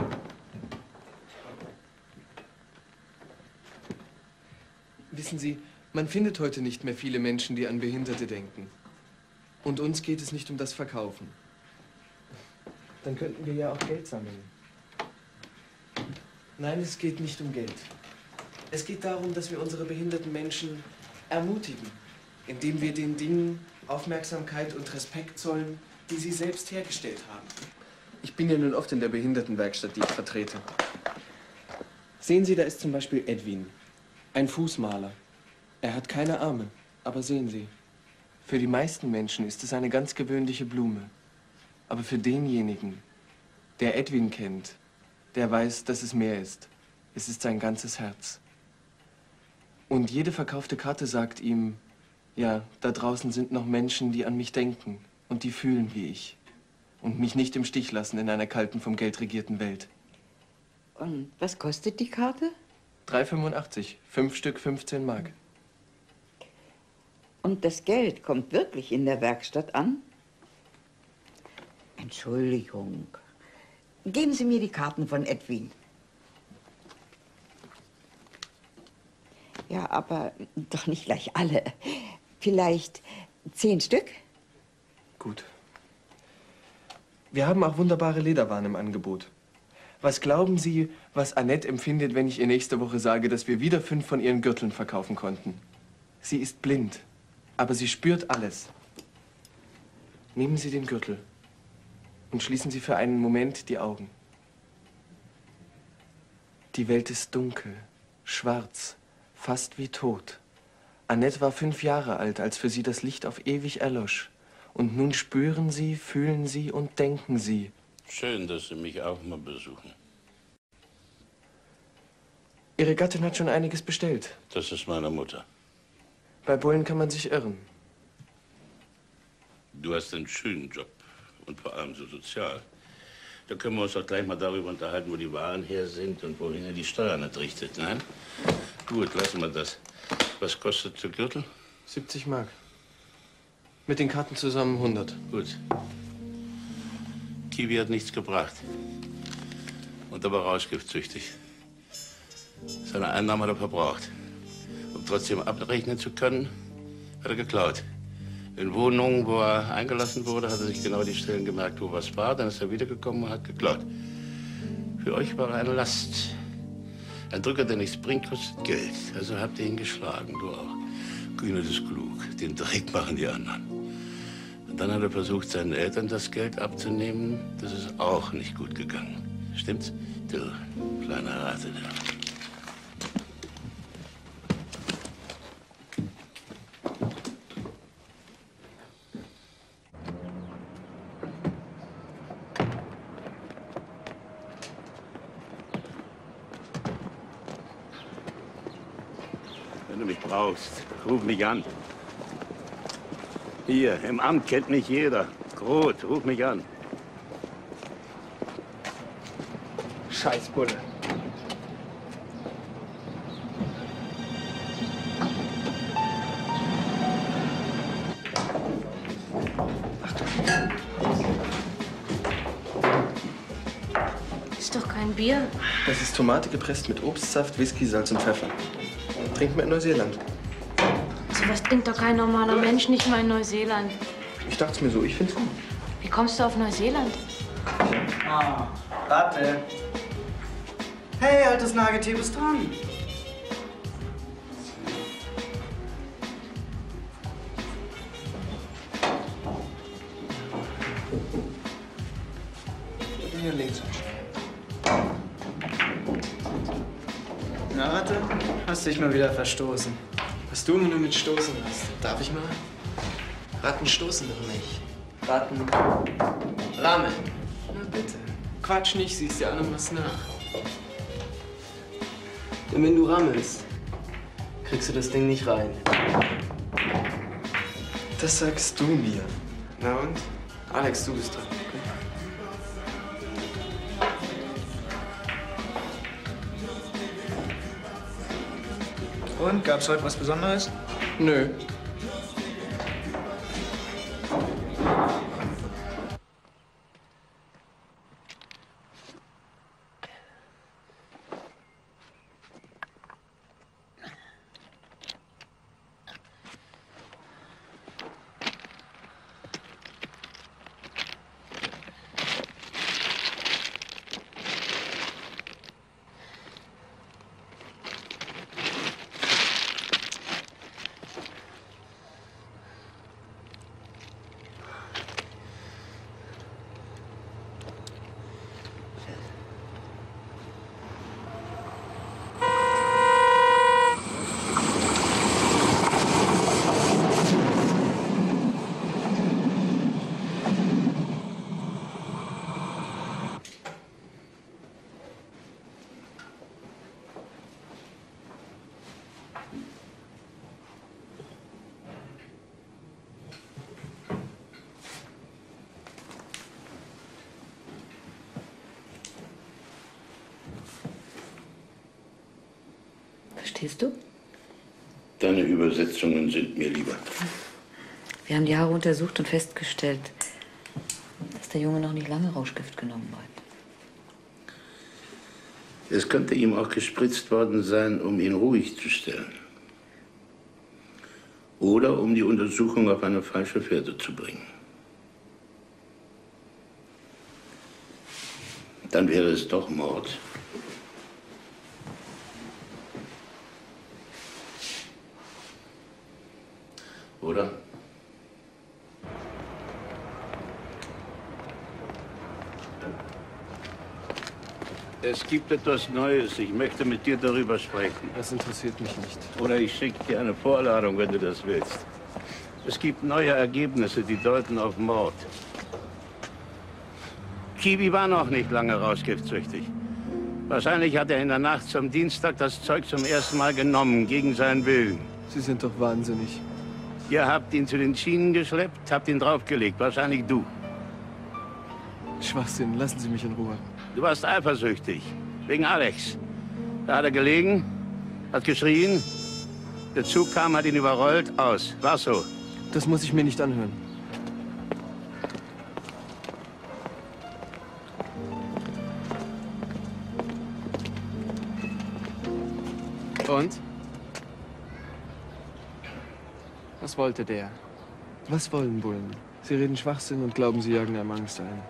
Wissen Sie, man findet heute nicht mehr viele Menschen, die an Behinderte denken. Und uns geht es nicht um das Verkaufen. Dann könnten wir ja auch Geld sammeln. Nein, es geht nicht um Geld. Es geht darum, dass wir unsere behinderten Menschen ermutigen, indem wir den Dingen Aufmerksamkeit und Respekt zollen, die sie selbst hergestellt haben. Ich bin ja nun oft in der Behindertenwerkstatt, die ich vertrete. Sehen Sie, da ist zum Beispiel Edwin, ein Fußmaler. Er hat keine Arme, aber sehen Sie, für die meisten Menschen ist es eine ganz gewöhnliche Blume. Aber für denjenigen, der Edwin kennt, der weiß, dass es mehr ist. Es ist sein ganzes Herz. Und jede verkaufte Karte sagt ihm, ja, da draußen sind noch Menschen, die an mich denken und die fühlen wie ich und mich nicht im Stich lassen in einer kalten, vom Geld regierten Welt. Und was kostet die Karte? 3,85, 5 Stück, 15 Mark. Und das Geld kommt wirklich in der Werkstatt an? Entschuldigung. Geben Sie mir die Karten von Edwin. Ja, aber doch nicht gleich alle. Vielleicht 10 Stück? Gut. Wir haben auch wunderbare Lederwaren im Angebot. Was glauben Sie, was Annette empfindet, wenn ich ihr nächste Woche sage, dass wir wieder 5 von ihren Gürteln verkaufen konnten? Sie ist blind, aber sie spürt alles. Nehmen Sie den Gürtel und schließen Sie für einen Moment die Augen. Die Welt ist dunkel, schwarz, fast wie tot. Annette war 5 Jahre alt, als für sie das Licht auf ewig erlosch. Und nun spüren Sie, fühlen Sie und denken Sie. Schön, dass Sie mich auch mal besuchen. Ihre Gattin hat schon einiges bestellt. Das ist meine Mutter. Bei Bullen kann man sich irren. Du hast einen schönen Job und vor allem so sozial. Da können wir uns doch gleich mal darüber unterhalten, wo die Waren her sind und wohin er die Steuern entrichtet. Nein? Gut, lassen wir das. Was kostet der Gürtel? 70 Mark. Mit den Karten zusammen 100. Gut. Kiwi hat nichts gebracht. Und er war rauschgiftsüchtig. Seine Einnahmen hat er verbraucht. Um trotzdem abrechnen zu können, hat er geklaut. In Wohnungen, wo er eingelassen wurde, hat er sich genau die Stellen gemerkt, wo was war. Dann ist er wiedergekommen und hat geklaut. Für euch war er eine Last. Ein Drücker, der nichts bringt, kostet Geld. Also habt ihr ihn geschlagen, du auch. Kühne ist klug. Den Dreck machen die anderen. Und dann hat er versucht, seinen Eltern das Geld abzunehmen. Das ist auch nicht gut gegangen. Stimmt's? Du kleiner Rate, du. Wenn du mich brauchst, ruf mich an. Hier, im Amt kennt mich jeder. Groth, ruf mich an. Scheißbulle. Ist doch kein Bier. Das ist Tomate gepresst mit Obstsaft, Whisky, Salz und Pfeffer. Trinkt man in Neuseeland. Sowas trinkt doch kein normaler Mensch, nicht mal in Neuseeland. Ich dachte mir so, ich find's gut. Wie kommst du auf Neuseeland? Ah, warte. Hey, altes Nagetier, bist dran. Hier links. Na, Ratte, hast dich mal wieder verstoßen. Was du immer nur mit Stoßen hast. Darf ich mal? Ratten stoßen doch nicht. Ratten rammeln. Na bitte. Quatsch nicht, siehst dir allem was nach. Denn wenn du rammelst, kriegst du das Ding nicht rein. Das sagst du mir. Na und? Alex, du bist dran. Und, gab's heute was Besonderes? Nö. Verstehst du? Deine Übersetzungen sind mir lieber. Wir haben die Haare untersucht und festgestellt, dass der Junge noch nicht lange Rauschgift genommen hat. Es könnte ihm auch gespritzt worden sein, um ihn ruhig zu stellen. Oder um die Untersuchung auf eine falsche Fährte zu bringen. Dann wäre es doch Mord. Oder? Es gibt etwas Neues. Ich möchte mit dir darüber sprechen. Das interessiert mich nicht. Oder ich schicke dir eine Vorladung, wenn du das willst. Es gibt neue Ergebnisse, die deuten auf Mord. Kiwi war noch nicht lange rauschgiftsüchtig. Wahrscheinlich hat er in der Nacht zum Dienstag das Zeug zum ersten Mal genommen, gegen seinen Willen. Sie sind doch wahnsinnig. Ihr habt ihn zu den Schienen geschleppt, habt ihn draufgelegt. Wahrscheinlich du. Schwachsinn, lassen Sie mich in Ruhe. Du warst eifersüchtig. Wegen Alex. Da hat er gelegen, hat geschrien. Der Zug kam, hat ihn überrollt, aus. War so. Das muss ich mir nicht anhören. Und? Was wollte der? Was wollen Bullen? Sie reden Schwachsinn und glauben, sie jagen einem Angst ein.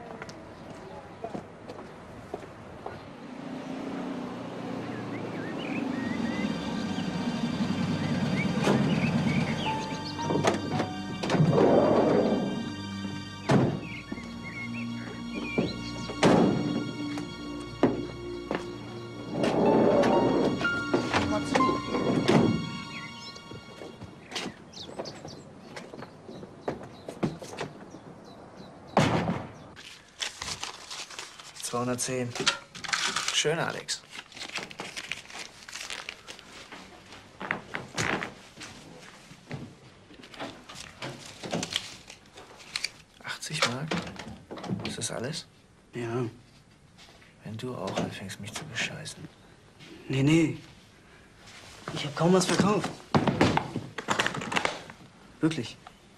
Mal zu. $210. Schön, Alex. $80 Mark? Ist das alles? Ja. Wenn du auch anfängst, mich zu bescheißen. Nee. Ich habe kaum was verkauft. Wirklich.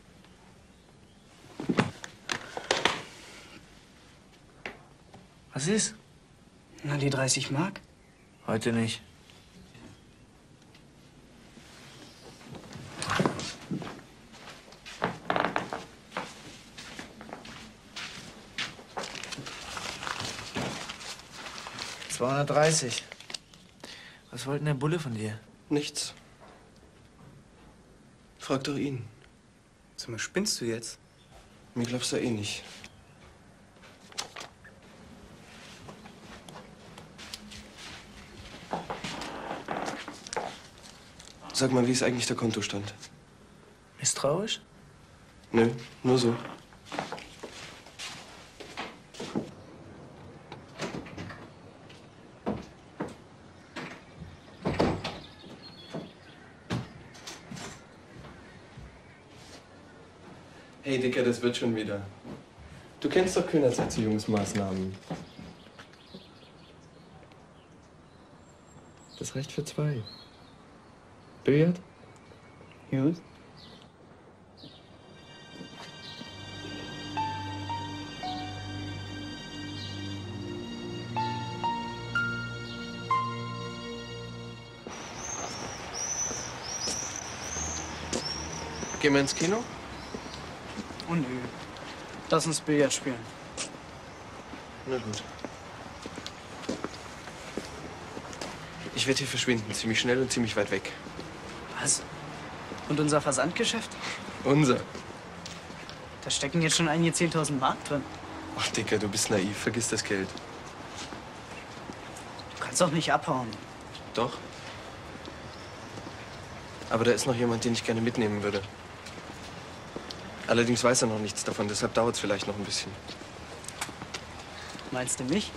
Was ist? Na, die 30 Mark? Heute nicht. $230. Was wollte denn der Bulle von dir? Nichts. Frag doch ihn. Sag mal, spinnst du jetzt? Mir glaubst du eh nicht. Sag mal, wie ist eigentlich der Kontostand? Misstrauisch? Nö, nur so. Hey Dicker, das wird schon wieder. Du kennst doch Kühners Erziehungsmaßnahmen. Das reicht für 2. Billard? Gut. Gehen wir ins Kino? Oh nö. Lass uns Billard spielen. Na gut. Ich werde hier verschwinden, ziemlich schnell und ziemlich weit weg. Was? Und unser Versandgeschäft? Unser. Da stecken jetzt schon einige 10.000 Mark drin. Ach, Dicker, du bist naiv. Vergiss das Geld. Du kannst doch nicht abhauen. Doch. Aber da ist noch jemand, den ich gerne mitnehmen würde. Allerdings weiß er noch nichts davon, deshalb dauert es vielleicht noch ein bisschen. Meinst du mich?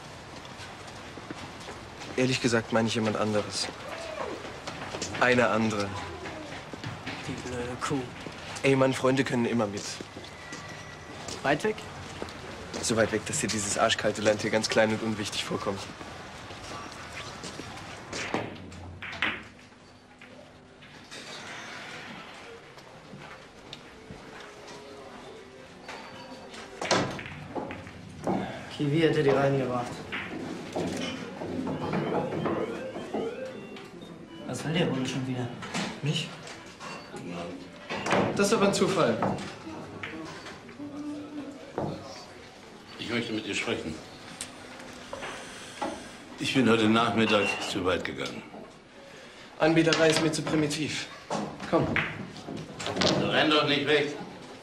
Ehrlich gesagt meine ich jemand anderes. Eine andere. Die blöde Kuh. Ey, Mann, Freunde können immer mit. Weit weg? So weit weg, dass dir dieses arschkalte Land hier ganz klein und unwichtig vorkommt. Kiwi hätte die reingebracht. Was will der wohl schon wieder? Mich? Das ist aber ein Zufall. Ich möchte mit dir sprechen. Ich bin heute Nachmittag zu weit gegangen. Anbieterei ist mir zu primitiv. Komm. Renn doch nicht weg.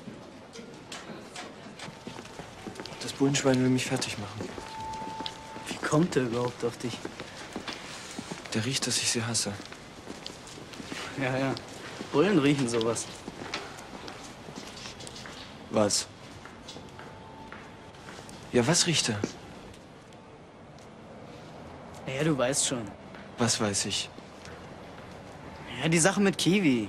Das Bullenschwein will mich fertig machen. Wie kommt der überhaupt auf dich? Der riecht, dass ich sie hasse. Ja. Bullen riechen sowas. Was? Ja, was riecht er? Ja, du weißt schon. Was weiß ich? Ja, die Sache mit Kiwi.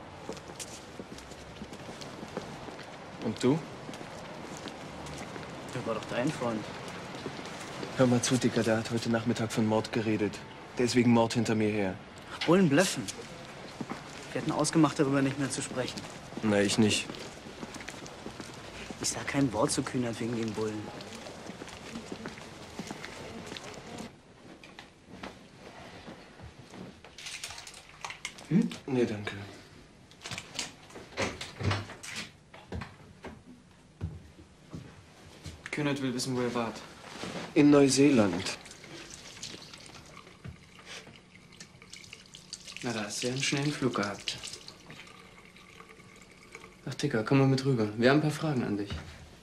Und du? Der war doch dein Freund. Hör mal zu, Dicker, der hat heute Nachmittag von Mord geredet. Der ist wegen Mord hinter mir her. Bullen bluffen. Wir hatten ausgemacht, darüber nicht mehr zu sprechen. Na, ich nicht. Ich sag kein Wort zu Kühnert wegen den Bullen. Hm? Nee, danke. Kühnert will wissen, wo er war. In Neuseeland. Na, da hast du ja einen schnellen Flug gehabt. Ach, Dicker, komm mal mit rüber. Wir haben ein paar Fragen an dich.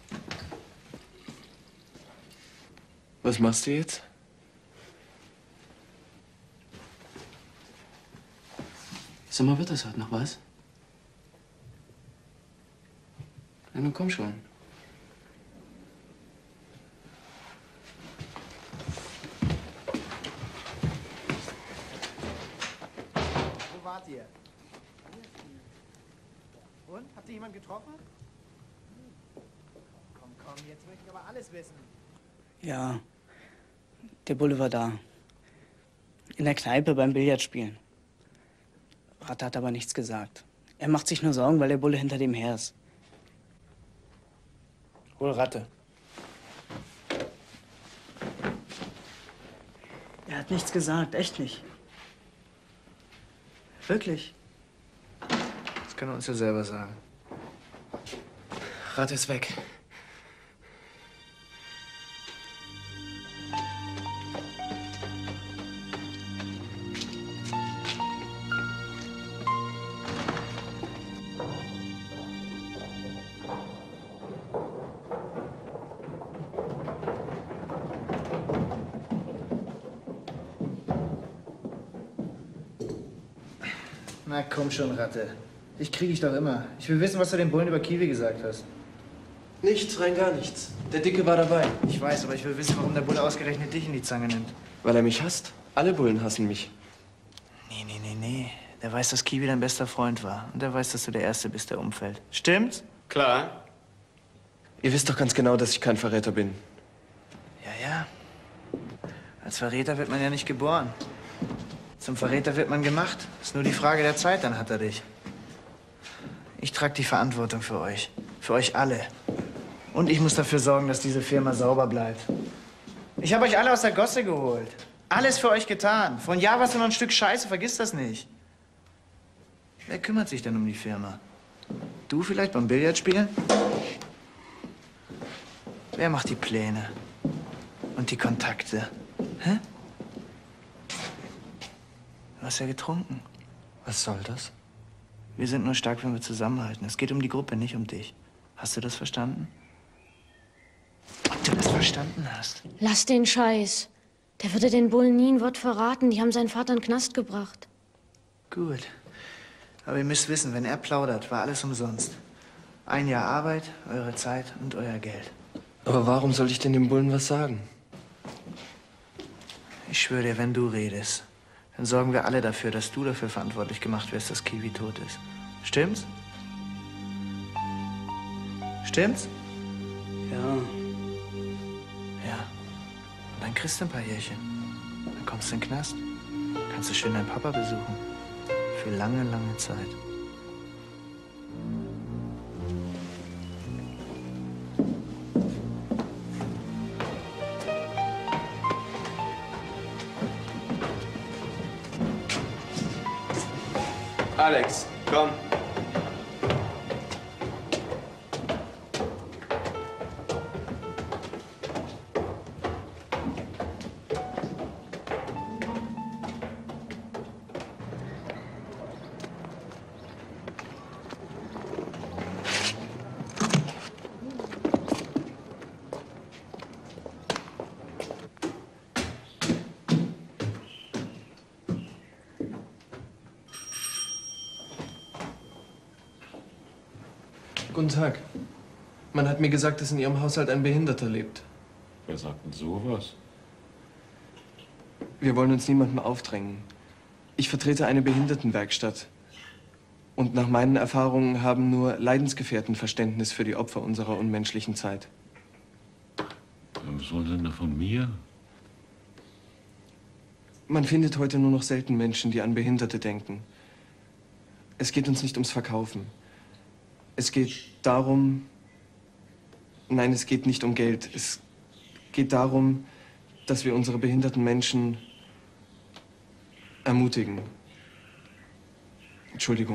Was machst du jetzt? Sag mal, wird das heute noch was? Na, nun komm schon. Wo wart ihr? Und? Habt ihr jemanden getroffen? Komm, jetzt möchte ich aber alles wissen. Ja, der Bulle war da. In der Kneipe beim Billardspielen. Ratte hat aber nichts gesagt. Er macht sich nur Sorgen, weil der Bulle hinter dem her ist. Hol Ratte. Er hat nichts gesagt, echt nicht. Wirklich. Das kann er uns ja selber sagen. Ratte ist weg. Na komm schon, Ratte. Dich kriege ich doch immer. Ich will wissen, was du den Bullen über Kiwi gesagt hast. Nichts, rein gar nichts. Der Dicke war dabei. Ich weiß, aber ich will wissen, warum der Bulle ausgerechnet dich in die Zange nimmt. Weil er mich hasst. Alle Bullen hassen mich. Nee. Der weiß, dass Kiwi dein bester Freund war. Und der weiß, dass du der Erste bist, der umfällt. Stimmt's? Klar. Ihr wisst doch ganz genau, dass ich kein Verräter bin. Ja. Als Verräter wird man ja nicht geboren. Zum Verräter wird man gemacht. Ist nur die Frage der Zeit, dann hat er dich. Ich trage die Verantwortung für euch. Für euch alle. Und ich muss dafür sorgen, dass diese Firma sauber bleibt. Ich habe euch alle aus der Gosse geholt. Alles für euch getan. Vor ein Jahr warst du noch ein Stück Scheiße, vergiss das nicht. Wer kümmert sich denn um die Firma? Du vielleicht beim Billardspielen? Wer macht die Pläne? Und die Kontakte? Hä? Du hast ja getrunken. Was soll das? Wir sind nur stark, wenn wir zusammenhalten. Es geht um die Gruppe, nicht um dich. Hast du das verstanden? Ob du das verstanden hast? Lass den Scheiß. Der würde den Bullen nie ein Wort verraten. Die haben seinen Vater in den Knast gebracht. Gut. Aber ihr müsst wissen, wenn er plaudert, war alles umsonst. Ein Jahr Arbeit, eure Zeit und euer Geld. Aber warum soll ich denn dem Bullen was sagen? Ich schwöre dir, wenn du redest, dann sorgen wir alle dafür, dass du dafür verantwortlich gemacht wirst, dass Kiwi tot ist. Stimmt's? Stimmt's? Ja. Ja. Und dann kriegst du ein paar Jährchen. Dann kommst du in den Knast. Kannst du schön deinen Papa besuchen. Für lange, lange Zeit. Alex, komm. Guten Tag. Man hat mir gesagt, dass in Ihrem Haushalt ein Behinderter lebt. Wer sagt denn sowas? Wir wollen uns niemandem aufdrängen. Ich vertrete eine Behindertenwerkstatt. Und nach meinen Erfahrungen haben nur Leidensgefährten Verständnis für die Opfer unserer unmenschlichen Zeit. Was soll denn da von mir? Man findet heute nur noch selten Menschen, die an Behinderte denken. Es geht uns nicht ums Verkaufen. Es geht darum... Nein, es geht nicht um Geld. Es geht darum, dass wir unsere behinderten Menschen ermutigen. Entschuldigung.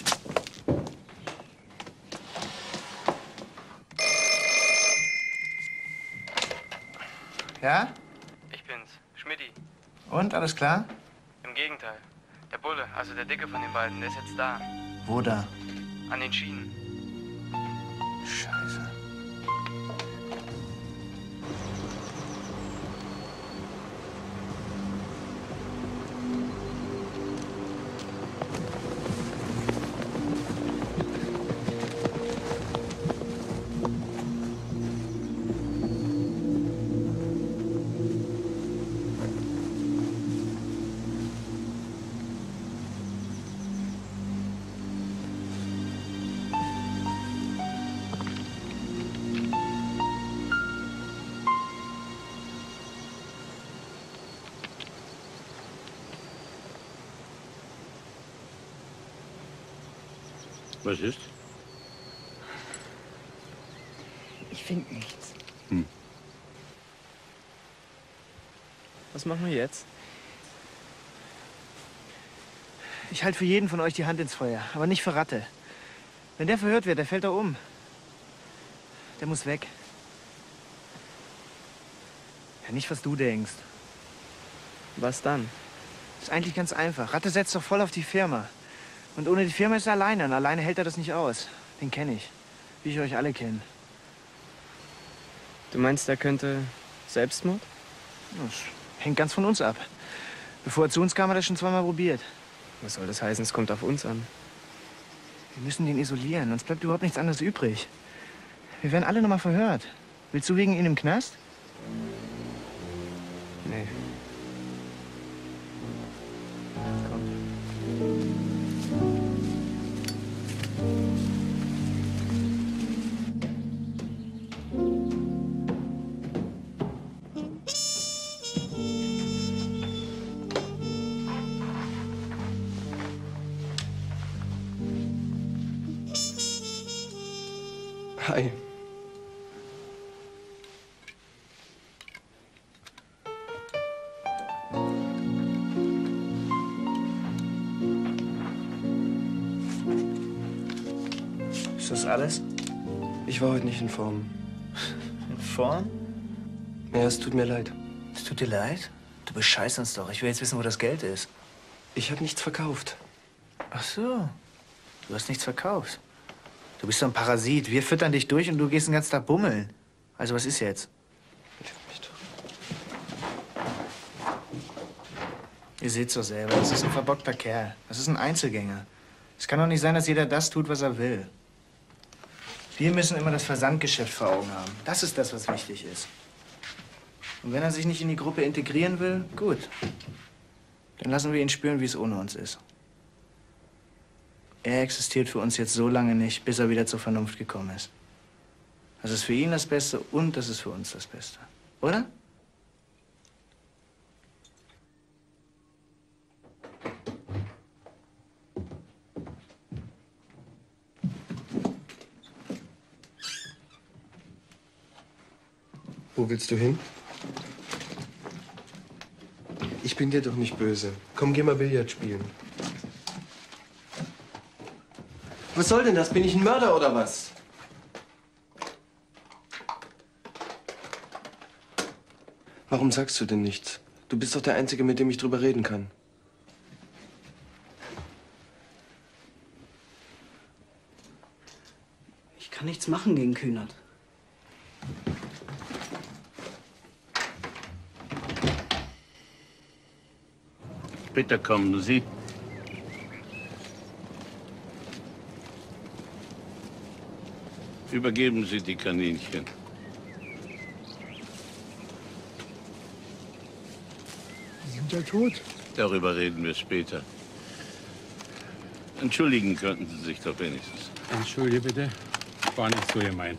Ja? Ich bin's, Schmidti. Und, alles klar? Im Gegenteil. Der Bulle, also der Dicke von den beiden, der ist jetzt da. Wo da? An den Schienen. Scheiße. Was ist? Ich finde nichts. Was machen wir jetzt? Ich halte für jeden von euch die Hand ins Feuer, aber nicht für Ratte. Wenn der verhört wird, der fällt da um. Der muss weg. Ja, nicht, was du denkst. Was dann? Ist eigentlich ganz einfach. Ratte setzt doch voll auf die Firma. Und ohne die Firma ist er alleine. Und alleine hält er das nicht aus. Den kenne ich. Wie ich euch alle kenne. Du meinst, er könnte Selbstmord? Das hängt ganz von uns ab. Bevor er zu uns kam, hat er schon zweimal probiert. Was soll das heißen? Es kommt auf uns an. Wir müssen den isolieren, sonst bleibt überhaupt nichts anderes übrig. Wir werden alle noch mal verhört. Willst du wegen ihn im Knast? Nee. Hi. Ist das alles? Ich war heute nicht in Form. In Form? Ja, es tut mir leid. Es tut dir leid? Du bescheißt uns doch. Ich will jetzt wissen, wo das Geld ist. Ich habe nichts verkauft. Ach so. Du hast nichts verkauft. Du bist so ein Parasit. Wir füttern dich durch und du gehst den ganzen Tag bummeln. Also was ist jetzt? Ihr seht's doch selber. Das ist ein verbockter Kerl. Das ist ein Einzelgänger. Es kann doch nicht sein, dass jeder das tut, was er will. Wir müssen immer das Versandgeschäft vor Augen haben. Das ist das, was wichtig ist. Und wenn er sich nicht in die Gruppe integrieren will, gut. Dann lassen wir ihn spüren, wie es ohne uns ist. Er existiert für uns jetzt so lange nicht, bis er wieder zur Vernunft gekommen ist. Das ist für ihn das Beste und das ist für uns das Beste. Oder? Wo willst du hin? Ich bin dir doch nicht böse. Komm, geh mal Billard spielen. Was soll denn das? Bin ich ein Mörder oder was? Warum sagst du denn nichts? Du bist doch der Einzige, mit dem ich drüber reden kann. Ich kann nichts machen gegen Kühnert. Bitte kommen Sie. Übergeben Sie die Kaninchen. Die sind ja tot. Darüber reden wir später. Entschuldigen könnten Sie sich doch wenigstens. Entschuldige bitte. War nicht so gemeint.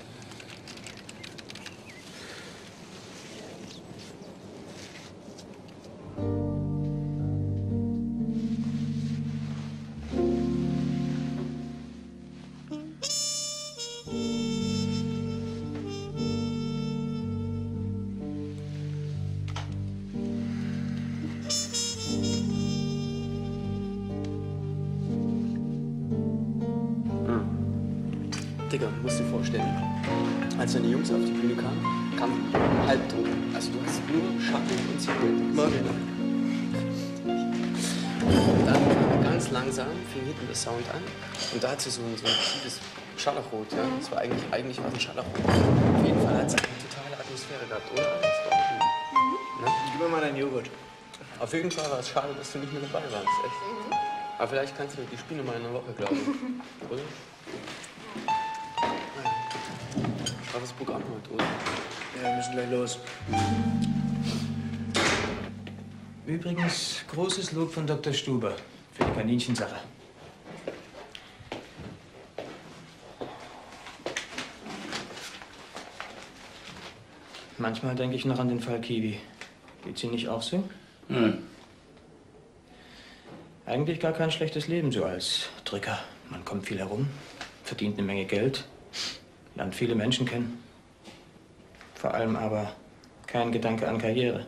Digga, du musst dir vorstellen, als deine Jungs auf die Bühne kamen, kam Halbton. Also du hast nur Schatten und Zigaretten. Und dann ganz langsam fing hinten der Sound an und da hat sie so ein tiefes Scharlachrot, ja. Das war eigentlich war es ein Scharlachrot. Auf jeden Fall hat es eine totale Atmosphäre gehabt, oder? Das war auch gut. Ne? Gib mir mal deinen Joghurt. Auf jeden Fall war es schade, dass du nicht mehr dabei warst, echt. Aber vielleicht kannst du die Spiele mal in einer Woche, glaube ich. Oder? Das Programm heute, oder? Ja, wir müssen gleich los. Übrigens, großes Lob von Dr. Stuber für die Kaninchensache. Manchmal denke ich noch an den Fall Kiwi. Geht's Ihnen nicht auch so? Eigentlich gar kein schlechtes Leben so als Drücker. Man kommt viel herum, verdient eine Menge Geld. Lernt viele Menschen kennen. Vor allem aber kein Gedanke an Karriere.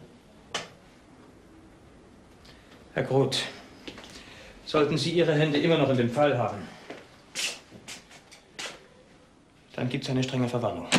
Herr Groth, sollten Sie Ihre Hände immer noch in dem Fall haben, dann gibt es eine strenge Verwarnung.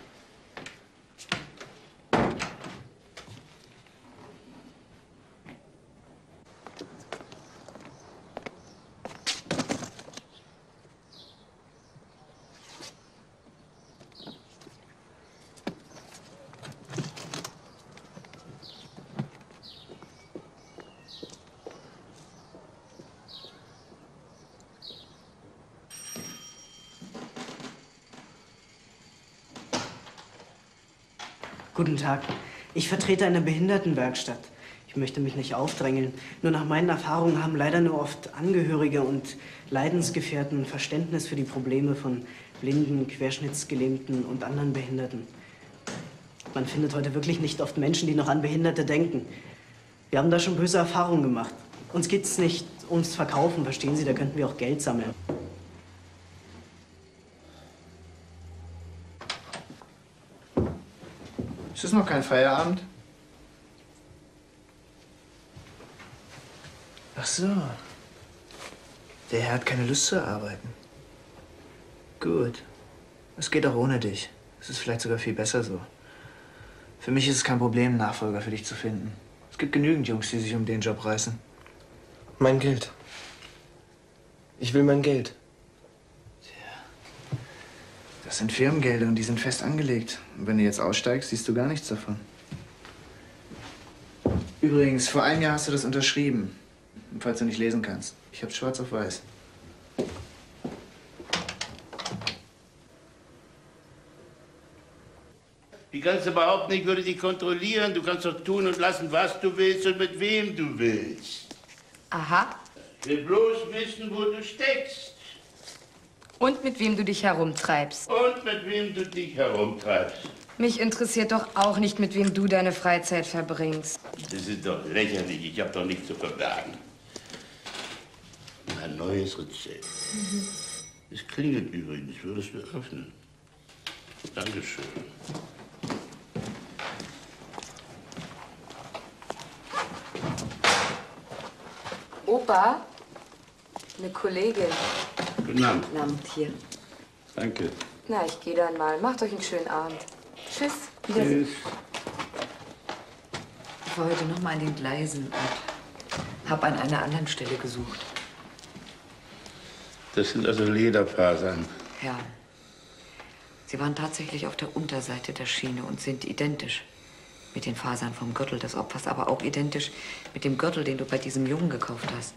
Guten Tag. Ich vertrete eine Behindertenwerkstatt. Ich möchte mich nicht aufdrängeln. Nur nach meinen Erfahrungen haben leider nur oft Angehörige und Leidensgefährten Verständnis für die Probleme von Blinden, Querschnittsgelähmten und anderen Behinderten. Man findet heute wirklich nicht oft Menschen, die noch an Behinderte denken. Wir haben da schon böse Erfahrungen gemacht. Uns geht's nicht ums Verkaufen, verstehen Sie? Da könnten wir auch Geld sammeln. Ist das noch kein Feierabend? Ach so. Der Herr hat keine Lust zu arbeiten. Gut. Es geht auch ohne dich. Es ist vielleicht sogar viel besser so. Für mich ist es kein Problem, einen Nachfolger für dich zu finden. Es gibt genügend Jungs, die sich um den Job reißen. Mein Geld. Ich will mein Geld. Das sind Firmengelder und die sind fest angelegt. Und wenn du jetzt aussteigst, siehst du gar nichts davon. Übrigens, vor einem Jahr hast du das unterschrieben. Falls du nicht lesen kannst. Ich hab's schwarz auf weiß. Wie kannst du überhaupt nicht, würde dich kontrollieren? Du kannst doch tun und lassen, was du willst und mit wem du willst. Aha. Ich will bloß wissen, wo du steckst. Und mit wem du dich herumtreibst. Und mit wem du dich herumtreibst. Mich interessiert doch auch nicht, mit wem du deine Freizeit verbringst. Das ist doch lächerlich. Ich habe doch nichts zu verbergen. Ein neues Rezept. Es klingelt übrigens. Würdest du öffnen? Dankeschön. Opa, eine Kollegin. Guten Abend. Guten Abend, hier. Danke. Na, ich gehe dann mal. Macht euch einen schönen Abend. Tschüss. Wiedersehen. Tschüss. Ich war heute noch mal an den Gleisen und habe an einer anderen Stelle gesucht. Das sind also Lederfasern. Ja. Sie waren tatsächlich auf der Unterseite der Schiene und sind identisch mit den Fasern vom Gürtel des Opfers, aber auch identisch mit dem Gürtel, den du bei diesem Jungen gekauft hast.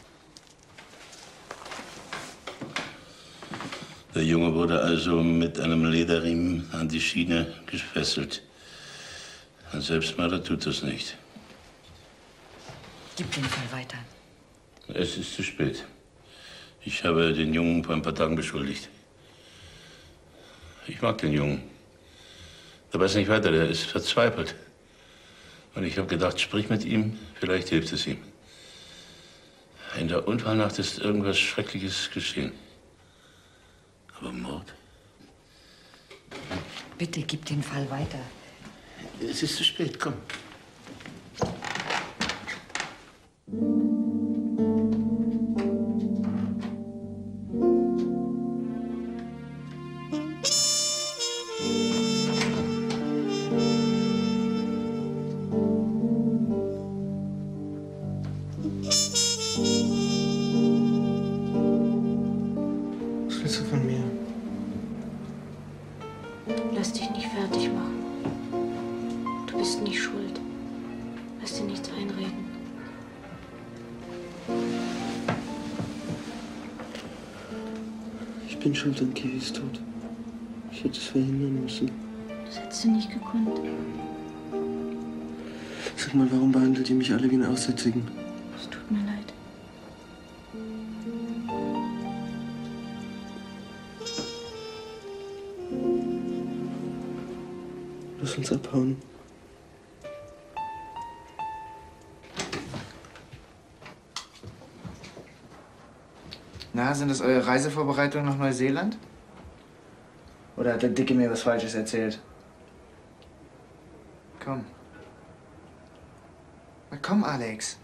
Der Junge wurde also mit einem Lederriemen an die Schiene gefesselt. Ein Selbstmörder tut das nicht. Gib den Fall weiter. Es ist zu spät. Ich habe den Jungen vor ein paar Tagen beschuldigt. Ich mag den Jungen. Der weiß nicht weiter, der ist verzweifelt. Und ich habe gedacht, sprich mit ihm, vielleicht hilft es ihm. In der Unfallnacht ist irgendwas Schreckliches geschehen. Aber Mord? Bitte gib den Fall weiter. Es ist zu spät, komm. Was willst du von mir? Lass dich nicht fertig machen. Du bist nicht schuld. Lass dir nichts einreden. Ich bin schuld an Kiwis Tod. Ich hätte es verhindern müssen. Das hättest du nicht gekonnt. Sag mal, warum behandelt ihr mich alle wie einen Aussätzigen? Es tut mir leid. Lass uns abhauen. Na, sind das eure Reisevorbereitungen nach Neuseeland? Oder hat der Dicke mir was Falsches erzählt? Komm. Na komm, Alex.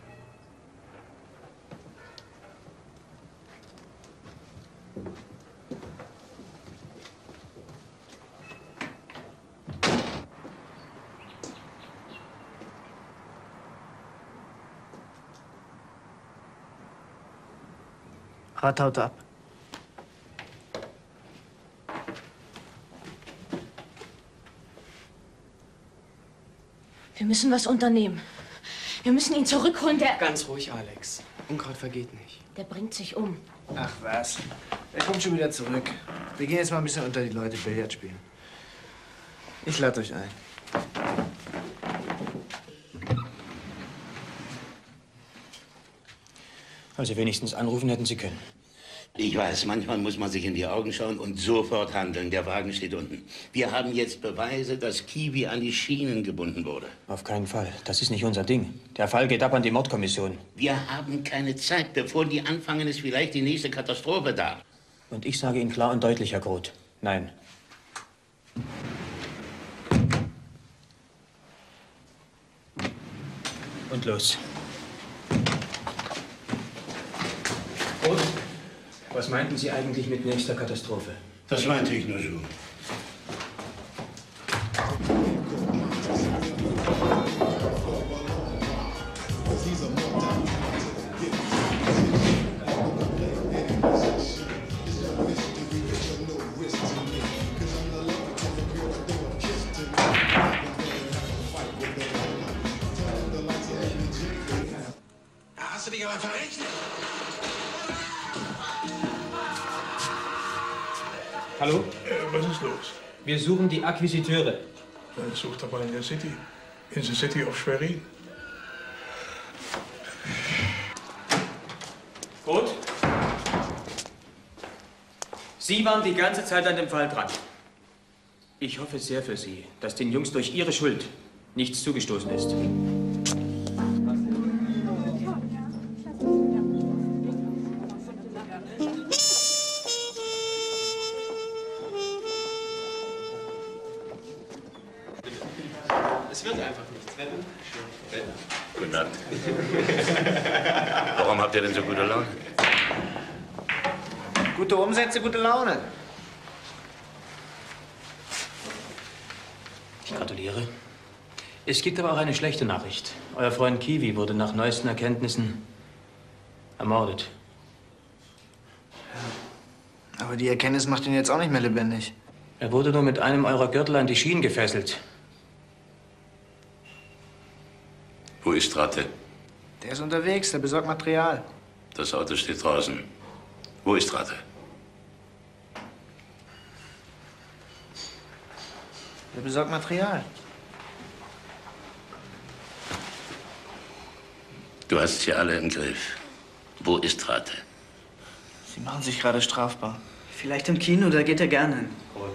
Rat haut ab. Wir müssen was unternehmen. Wir müssen ihn zurückholen, der... Ganz ruhig, Alex. Unkraut vergeht nicht. Der bringt sich um. Ach was. Er kommt schon wieder zurück. Wir gehen jetzt mal ein bisschen unter die Leute Billard spielen. Ich lade euch ein. Also wenigstens anrufen hätten Sie können. Ich weiß, manchmal muss man sich in die Augen schauen und sofort handeln. Der Wagen steht unten. Wir haben jetzt Beweise, dass Kiwi an die Schienen gebunden wurde. Auf keinen Fall. Das ist nicht unser Ding. Der Fall geht ab an die Mordkommission. Wir haben keine Zeit. Bevor die anfangen, ist vielleicht die nächste Katastrophe da. Und ich sage Ihnen klar und deutlich, Herr Groth. Nein. Und los. Groth, was meinten Sie eigentlich mit nächster Katastrophe? Das meinte ich nur so. Hast du dich aber verrechnet? Hallo? Was ist los? Wir suchen die Akquisiteure. Sucht aber in der City. In the City of Schwerin. Gut. Sie waren die ganze Zeit an dem Fall dran. Ich hoffe sehr für Sie, dass den Jungs durch Ihre Schuld nichts zugestoßen ist. Es wird einfach nichts. Wetten? Wetten. Guten Abend. Warum habt ihr denn so gute Laune? Gute Umsätze, gute Laune. Ich gratuliere. Es gibt aber auch eine schlechte Nachricht. Euer Freund Kiwi wurde nach neuesten Erkenntnissen ermordet. Aber die Erkenntnis macht ihn jetzt auch nicht mehr lebendig. Er wurde nur mit einem eurer Gürtel an die Schienen gefesselt. Wo ist Ratte? Der ist unterwegs, der besorgt Material. Das Auto steht draußen. Wo ist Ratte? Der besorgt Material. Du Du hast sie alle im Griff. Wo ist Ratte? Sie machen sich gerade strafbar. Vielleicht im Kino, da geht er gerne hin. Gut.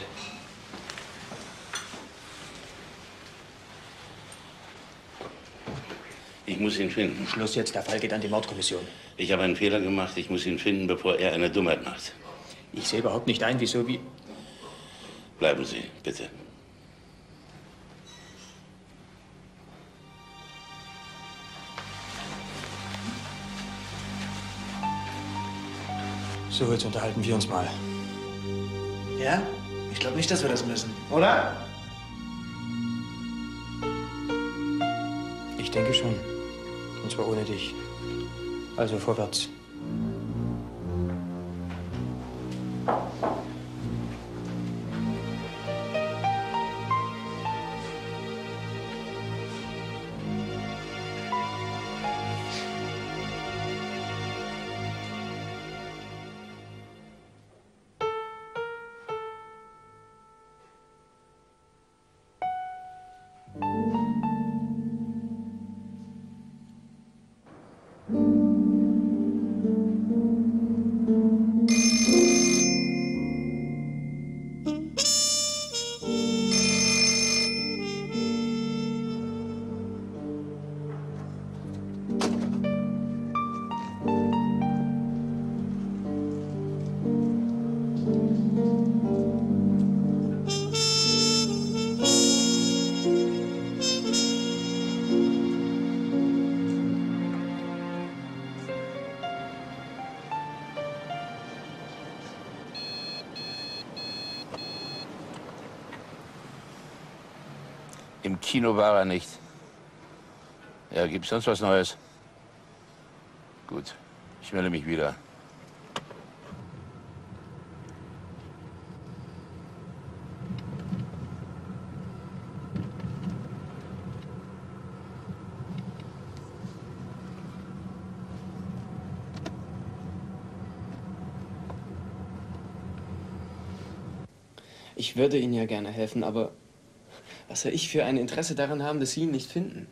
Ich muss ihn finden. Schluss jetzt, der Fall geht an die Mordkommission. Ich habe einen Fehler gemacht. Ich muss ihn finden, bevor er eine Dummheit macht. Ich sehe überhaupt nicht ein, wieso wie... Bleiben Sie, bitte. So, jetzt unterhalten wir uns mal. Ja? Ich glaube nicht, dass wir das müssen. Oder? Ich denke schon. Und zwar ohne dich. Also vorwärts. Im Kino war er nicht. Ja, gibt's sonst was Neues? Gut, ich melde mich wieder. Ich würde Ihnen ja gerne helfen, aber was soll ich für ein Interesse daran haben, dass Sie ihn nicht finden?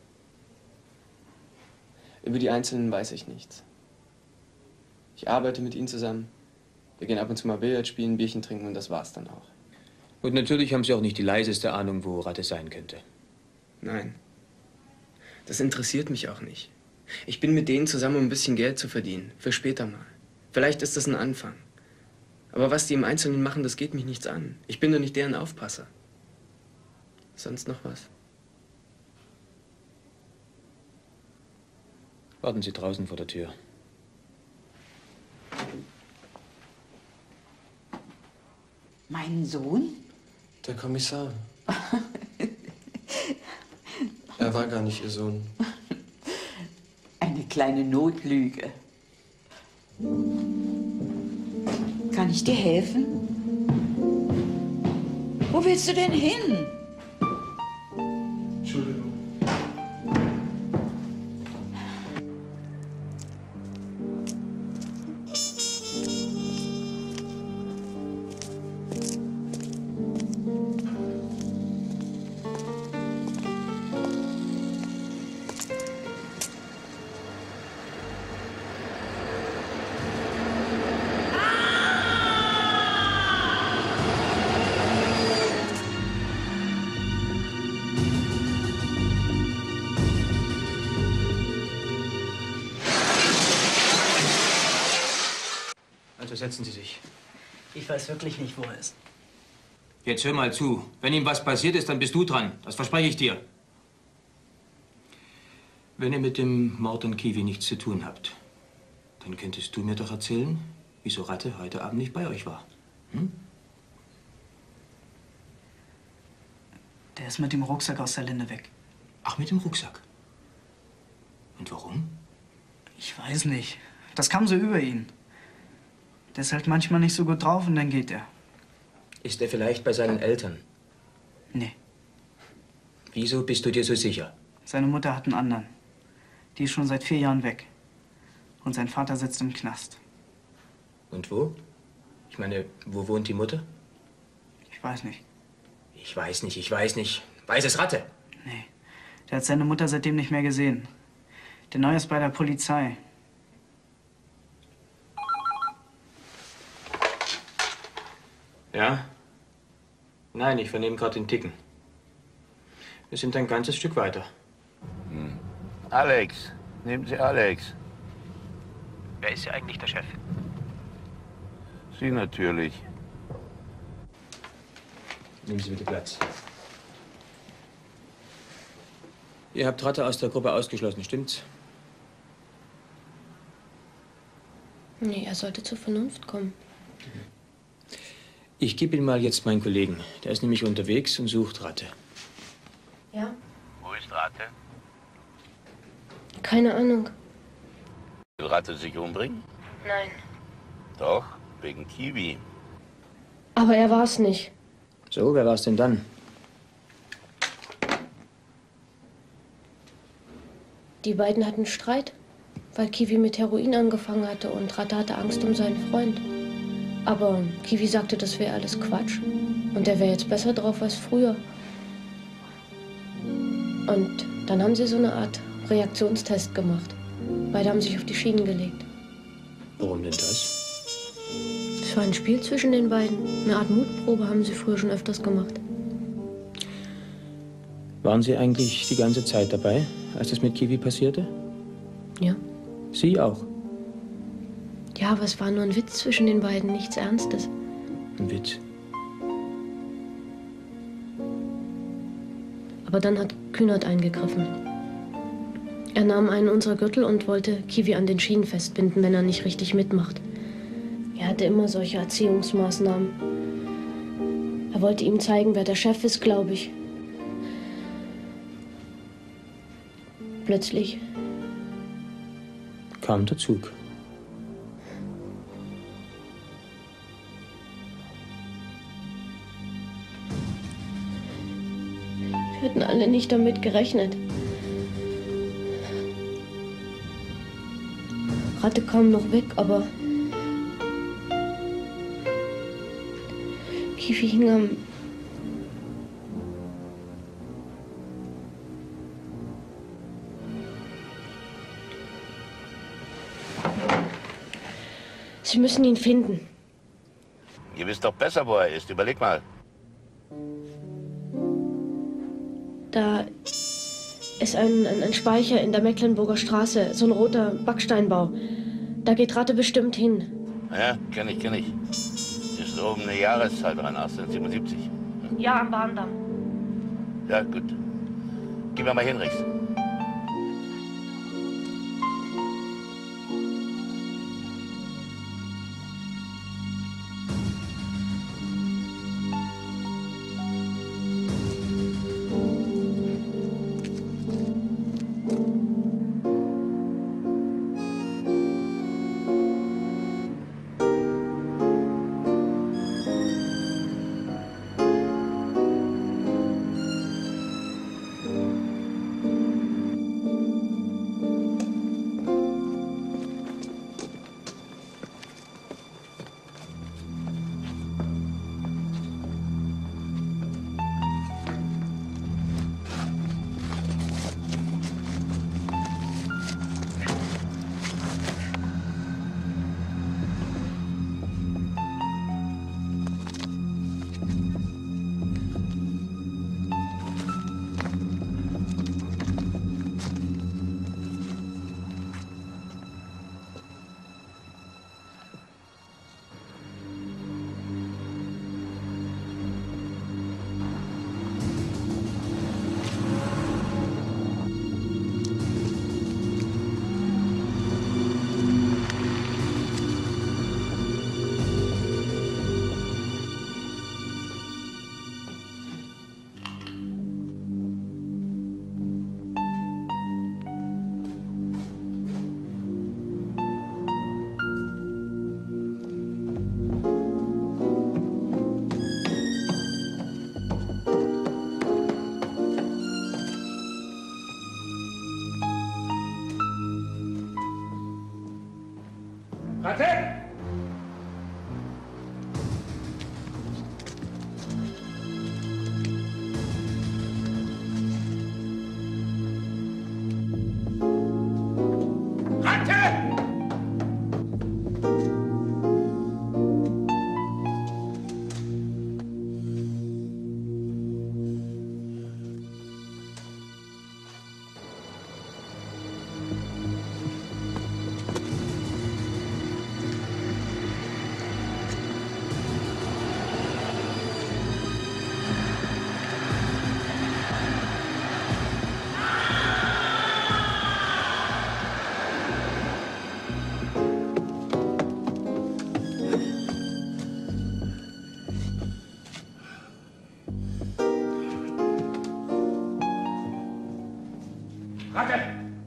Über die Einzelnen weiß ich nichts. Ich arbeite mit Ihnen zusammen. Wir gehen ab und zu mal Billard spielen, Bierchen trinken und das war's dann auch. Und natürlich haben Sie auch nicht die leiseste Ahnung, wo Ratte sein könnte. Nein. Das interessiert mich auch nicht. Ich bin mit denen zusammen, um ein bisschen Geld zu verdienen. Für später mal. Vielleicht ist das ein Anfang. Aber was die im Einzelnen machen, das geht mich nichts an. Ich bin doch nicht deren Aufpasser. Sonst noch was? Warten Sie draußen vor der Tür. Mein Sohn? Der Kommissar. Er war gar nicht Ihr Sohn. Eine kleine Notlüge. Kann ich dir helfen? Wo willst du denn hin? Entschuldigung. Also setzen Sie sich. Ich weiß wirklich nicht, wo er ist. Jetzt hör mal zu. Wenn ihm was passiert ist, dann bist du dran. Das verspreche ich dir. Wenn ihr mit dem Mord an Kiwi nichts zu tun habt, dann könntest du mir doch erzählen, wieso Ratte heute Abend nicht bei euch war. Hm? Der ist mit dem Rucksack aus der Linde weg. Ach, mit dem Rucksack? Und warum? Ich weiß nicht. Das kam so über ihn. Der ist halt manchmal nicht so gut drauf und dann geht er. Ist er vielleicht bei seinen Eltern? Nee. Wieso bist du dir so sicher? Seine Mutter hat einen anderen. Die ist schon seit 4 Jahren weg. Und sein Vater sitzt im Knast. Und wo? Ich meine, wo wohnt die Mutter? Ich weiß nicht. Ich weiß nicht, ich weiß nicht. Weiß es Ratte? Nee. Der hat seine Mutter seitdem nicht mehr gesehen. Der Neue ist bei der Polizei. Ja? Nein, ich vernehme gerade den Ticken. Wir sind ein ganzes Stück weiter. Alex, nehmen Sie Alex. Wer ist hier eigentlich der Chef? Sie natürlich. Nehmen Sie bitte Platz. Ihr habt Ratte aus der Gruppe ausgeschlossen, stimmt's? Nee, er sollte zur Vernunft kommen. Ich gebe ihn mal jetzt meinen Kollegen. Der ist nämlich unterwegs und sucht Ratte. Ja? Wo ist Ratte? Keine Ahnung. Will Ratte sich umbringen? Nein. Doch, wegen Kiwi. Aber er war's nicht. So, wer war's denn dann? Die beiden hatten Streit, weil Kiwi mit Heroin angefangen hatte und Ratte hatte Angst um seinen Freund. Aber Kiwi sagte, das wäre alles Quatsch. Und er wäre jetzt besser drauf als früher. Und dann haben sie so eine Art Reaktionstest gemacht. Beide haben sich auf die Schienen gelegt. Warum denn das? Es war ein Spiel zwischen den beiden. Eine Art Mutprobe haben sie früher schon öfters gemacht. Waren Sie eigentlich die ganze Zeit dabei, als das mit Kiwi passierte? Ja. Sie auch? Ja, aber es war nur ein Witz zwischen den beiden, nichts Ernstes. Ein Witz. Aber dann hat Kühnert eingegriffen. Er nahm einen unserer Gürtel und wollte Kiwi an den Schienen festbinden, wenn er nicht richtig mitmacht. Er hatte immer solche Erziehungsmaßnahmen. Er wollte ihm zeigen, wer der Chef ist, glaube ich. Plötzlich kam der Zug. Wir hatten alle nicht damit gerechnet. Ratte kam noch weg, aber Kiwi hing am... Sie müssen ihn finden. Ihr wisst doch besser, wo er ist. Überleg mal. Da ist ein Speicher in der Mecklenburger Straße, so ein roter Backsteinbau. Da geht Ratte bestimmt hin. Ja, kenn ich. Ist oben eine Jahreszahl dran, 1877. Ja, am Bahndamm. Ja, gut. Gehen wir mal hin, Rex. Ratte! Warte!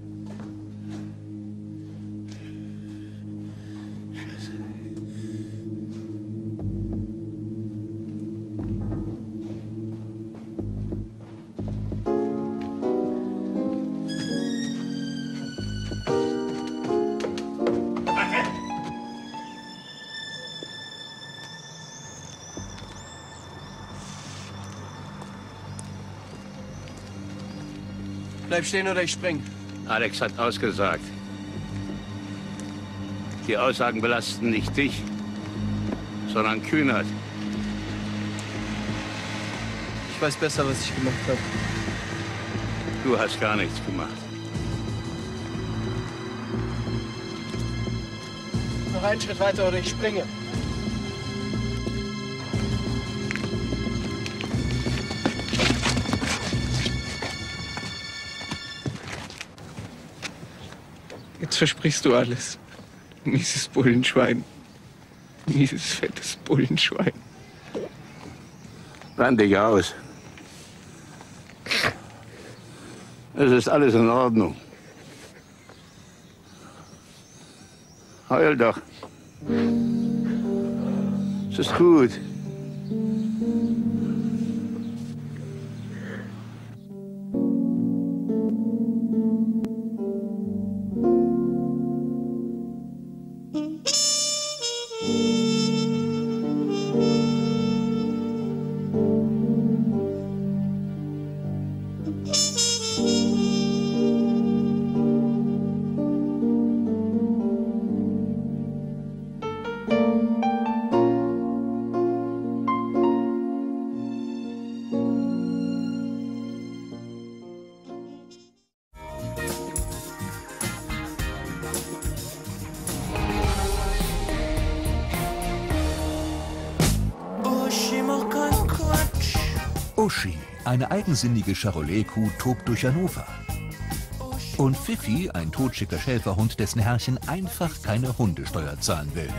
Bleib stehen oder ich spring. Alex hat ausgesagt. Die Aussagen belasten nicht dich, sondern Kühnert. Ich weiß besser, was ich gemacht habe. Du hast gar nichts gemacht. Noch einen Schritt weiter oder ich springe. Jetzt versprichst du alles. Mieses Bullenschwein. Mieses, fettes Bullenschwein. Renn dich aus. Es ist alles in Ordnung. Heul doch. Es ist gut. Uschi, eine eigensinnige Charolais-Kuh, tobt durch Hannover. Und Pfiffi, ein totschicker Schäferhund, dessen Herrchen einfach keine Hundesteuer zahlen will.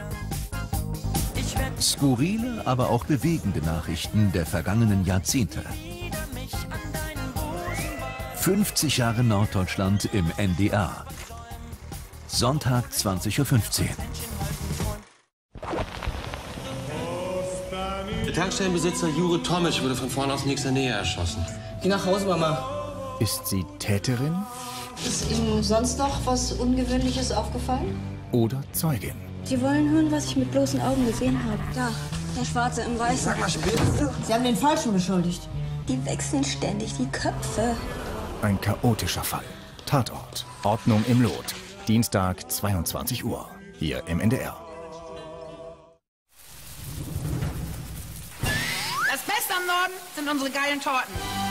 Skurrile, aber auch bewegende Nachrichten der vergangenen Jahrzehnte. 50 Jahre Norddeutschland im NDR. Sonntag 20:15 Uhr. Der Tankstellenbesitzer Jure Tomisch wurde von vorne aus nächster Nähe erschossen. Geh nach Hause, Mama. Ist sie Täterin Ist Ihnen sonst noch was Ungewöhnliches aufgefallen? oder Zeugin? Sie wollen hören, was ich mit bloßen Augen gesehen habe. Da, der Schwarze im Weißen. Sag mal, spinnst du? Sie haben den Falschen beschuldigt. Die wechseln ständig die Köpfe. Ein chaotischer Fall. Tatort. Ordnung im Lot. Dienstag, 22 Uhr. Hier im NDR. Das Beste am Norden sind unsere geilen Torten.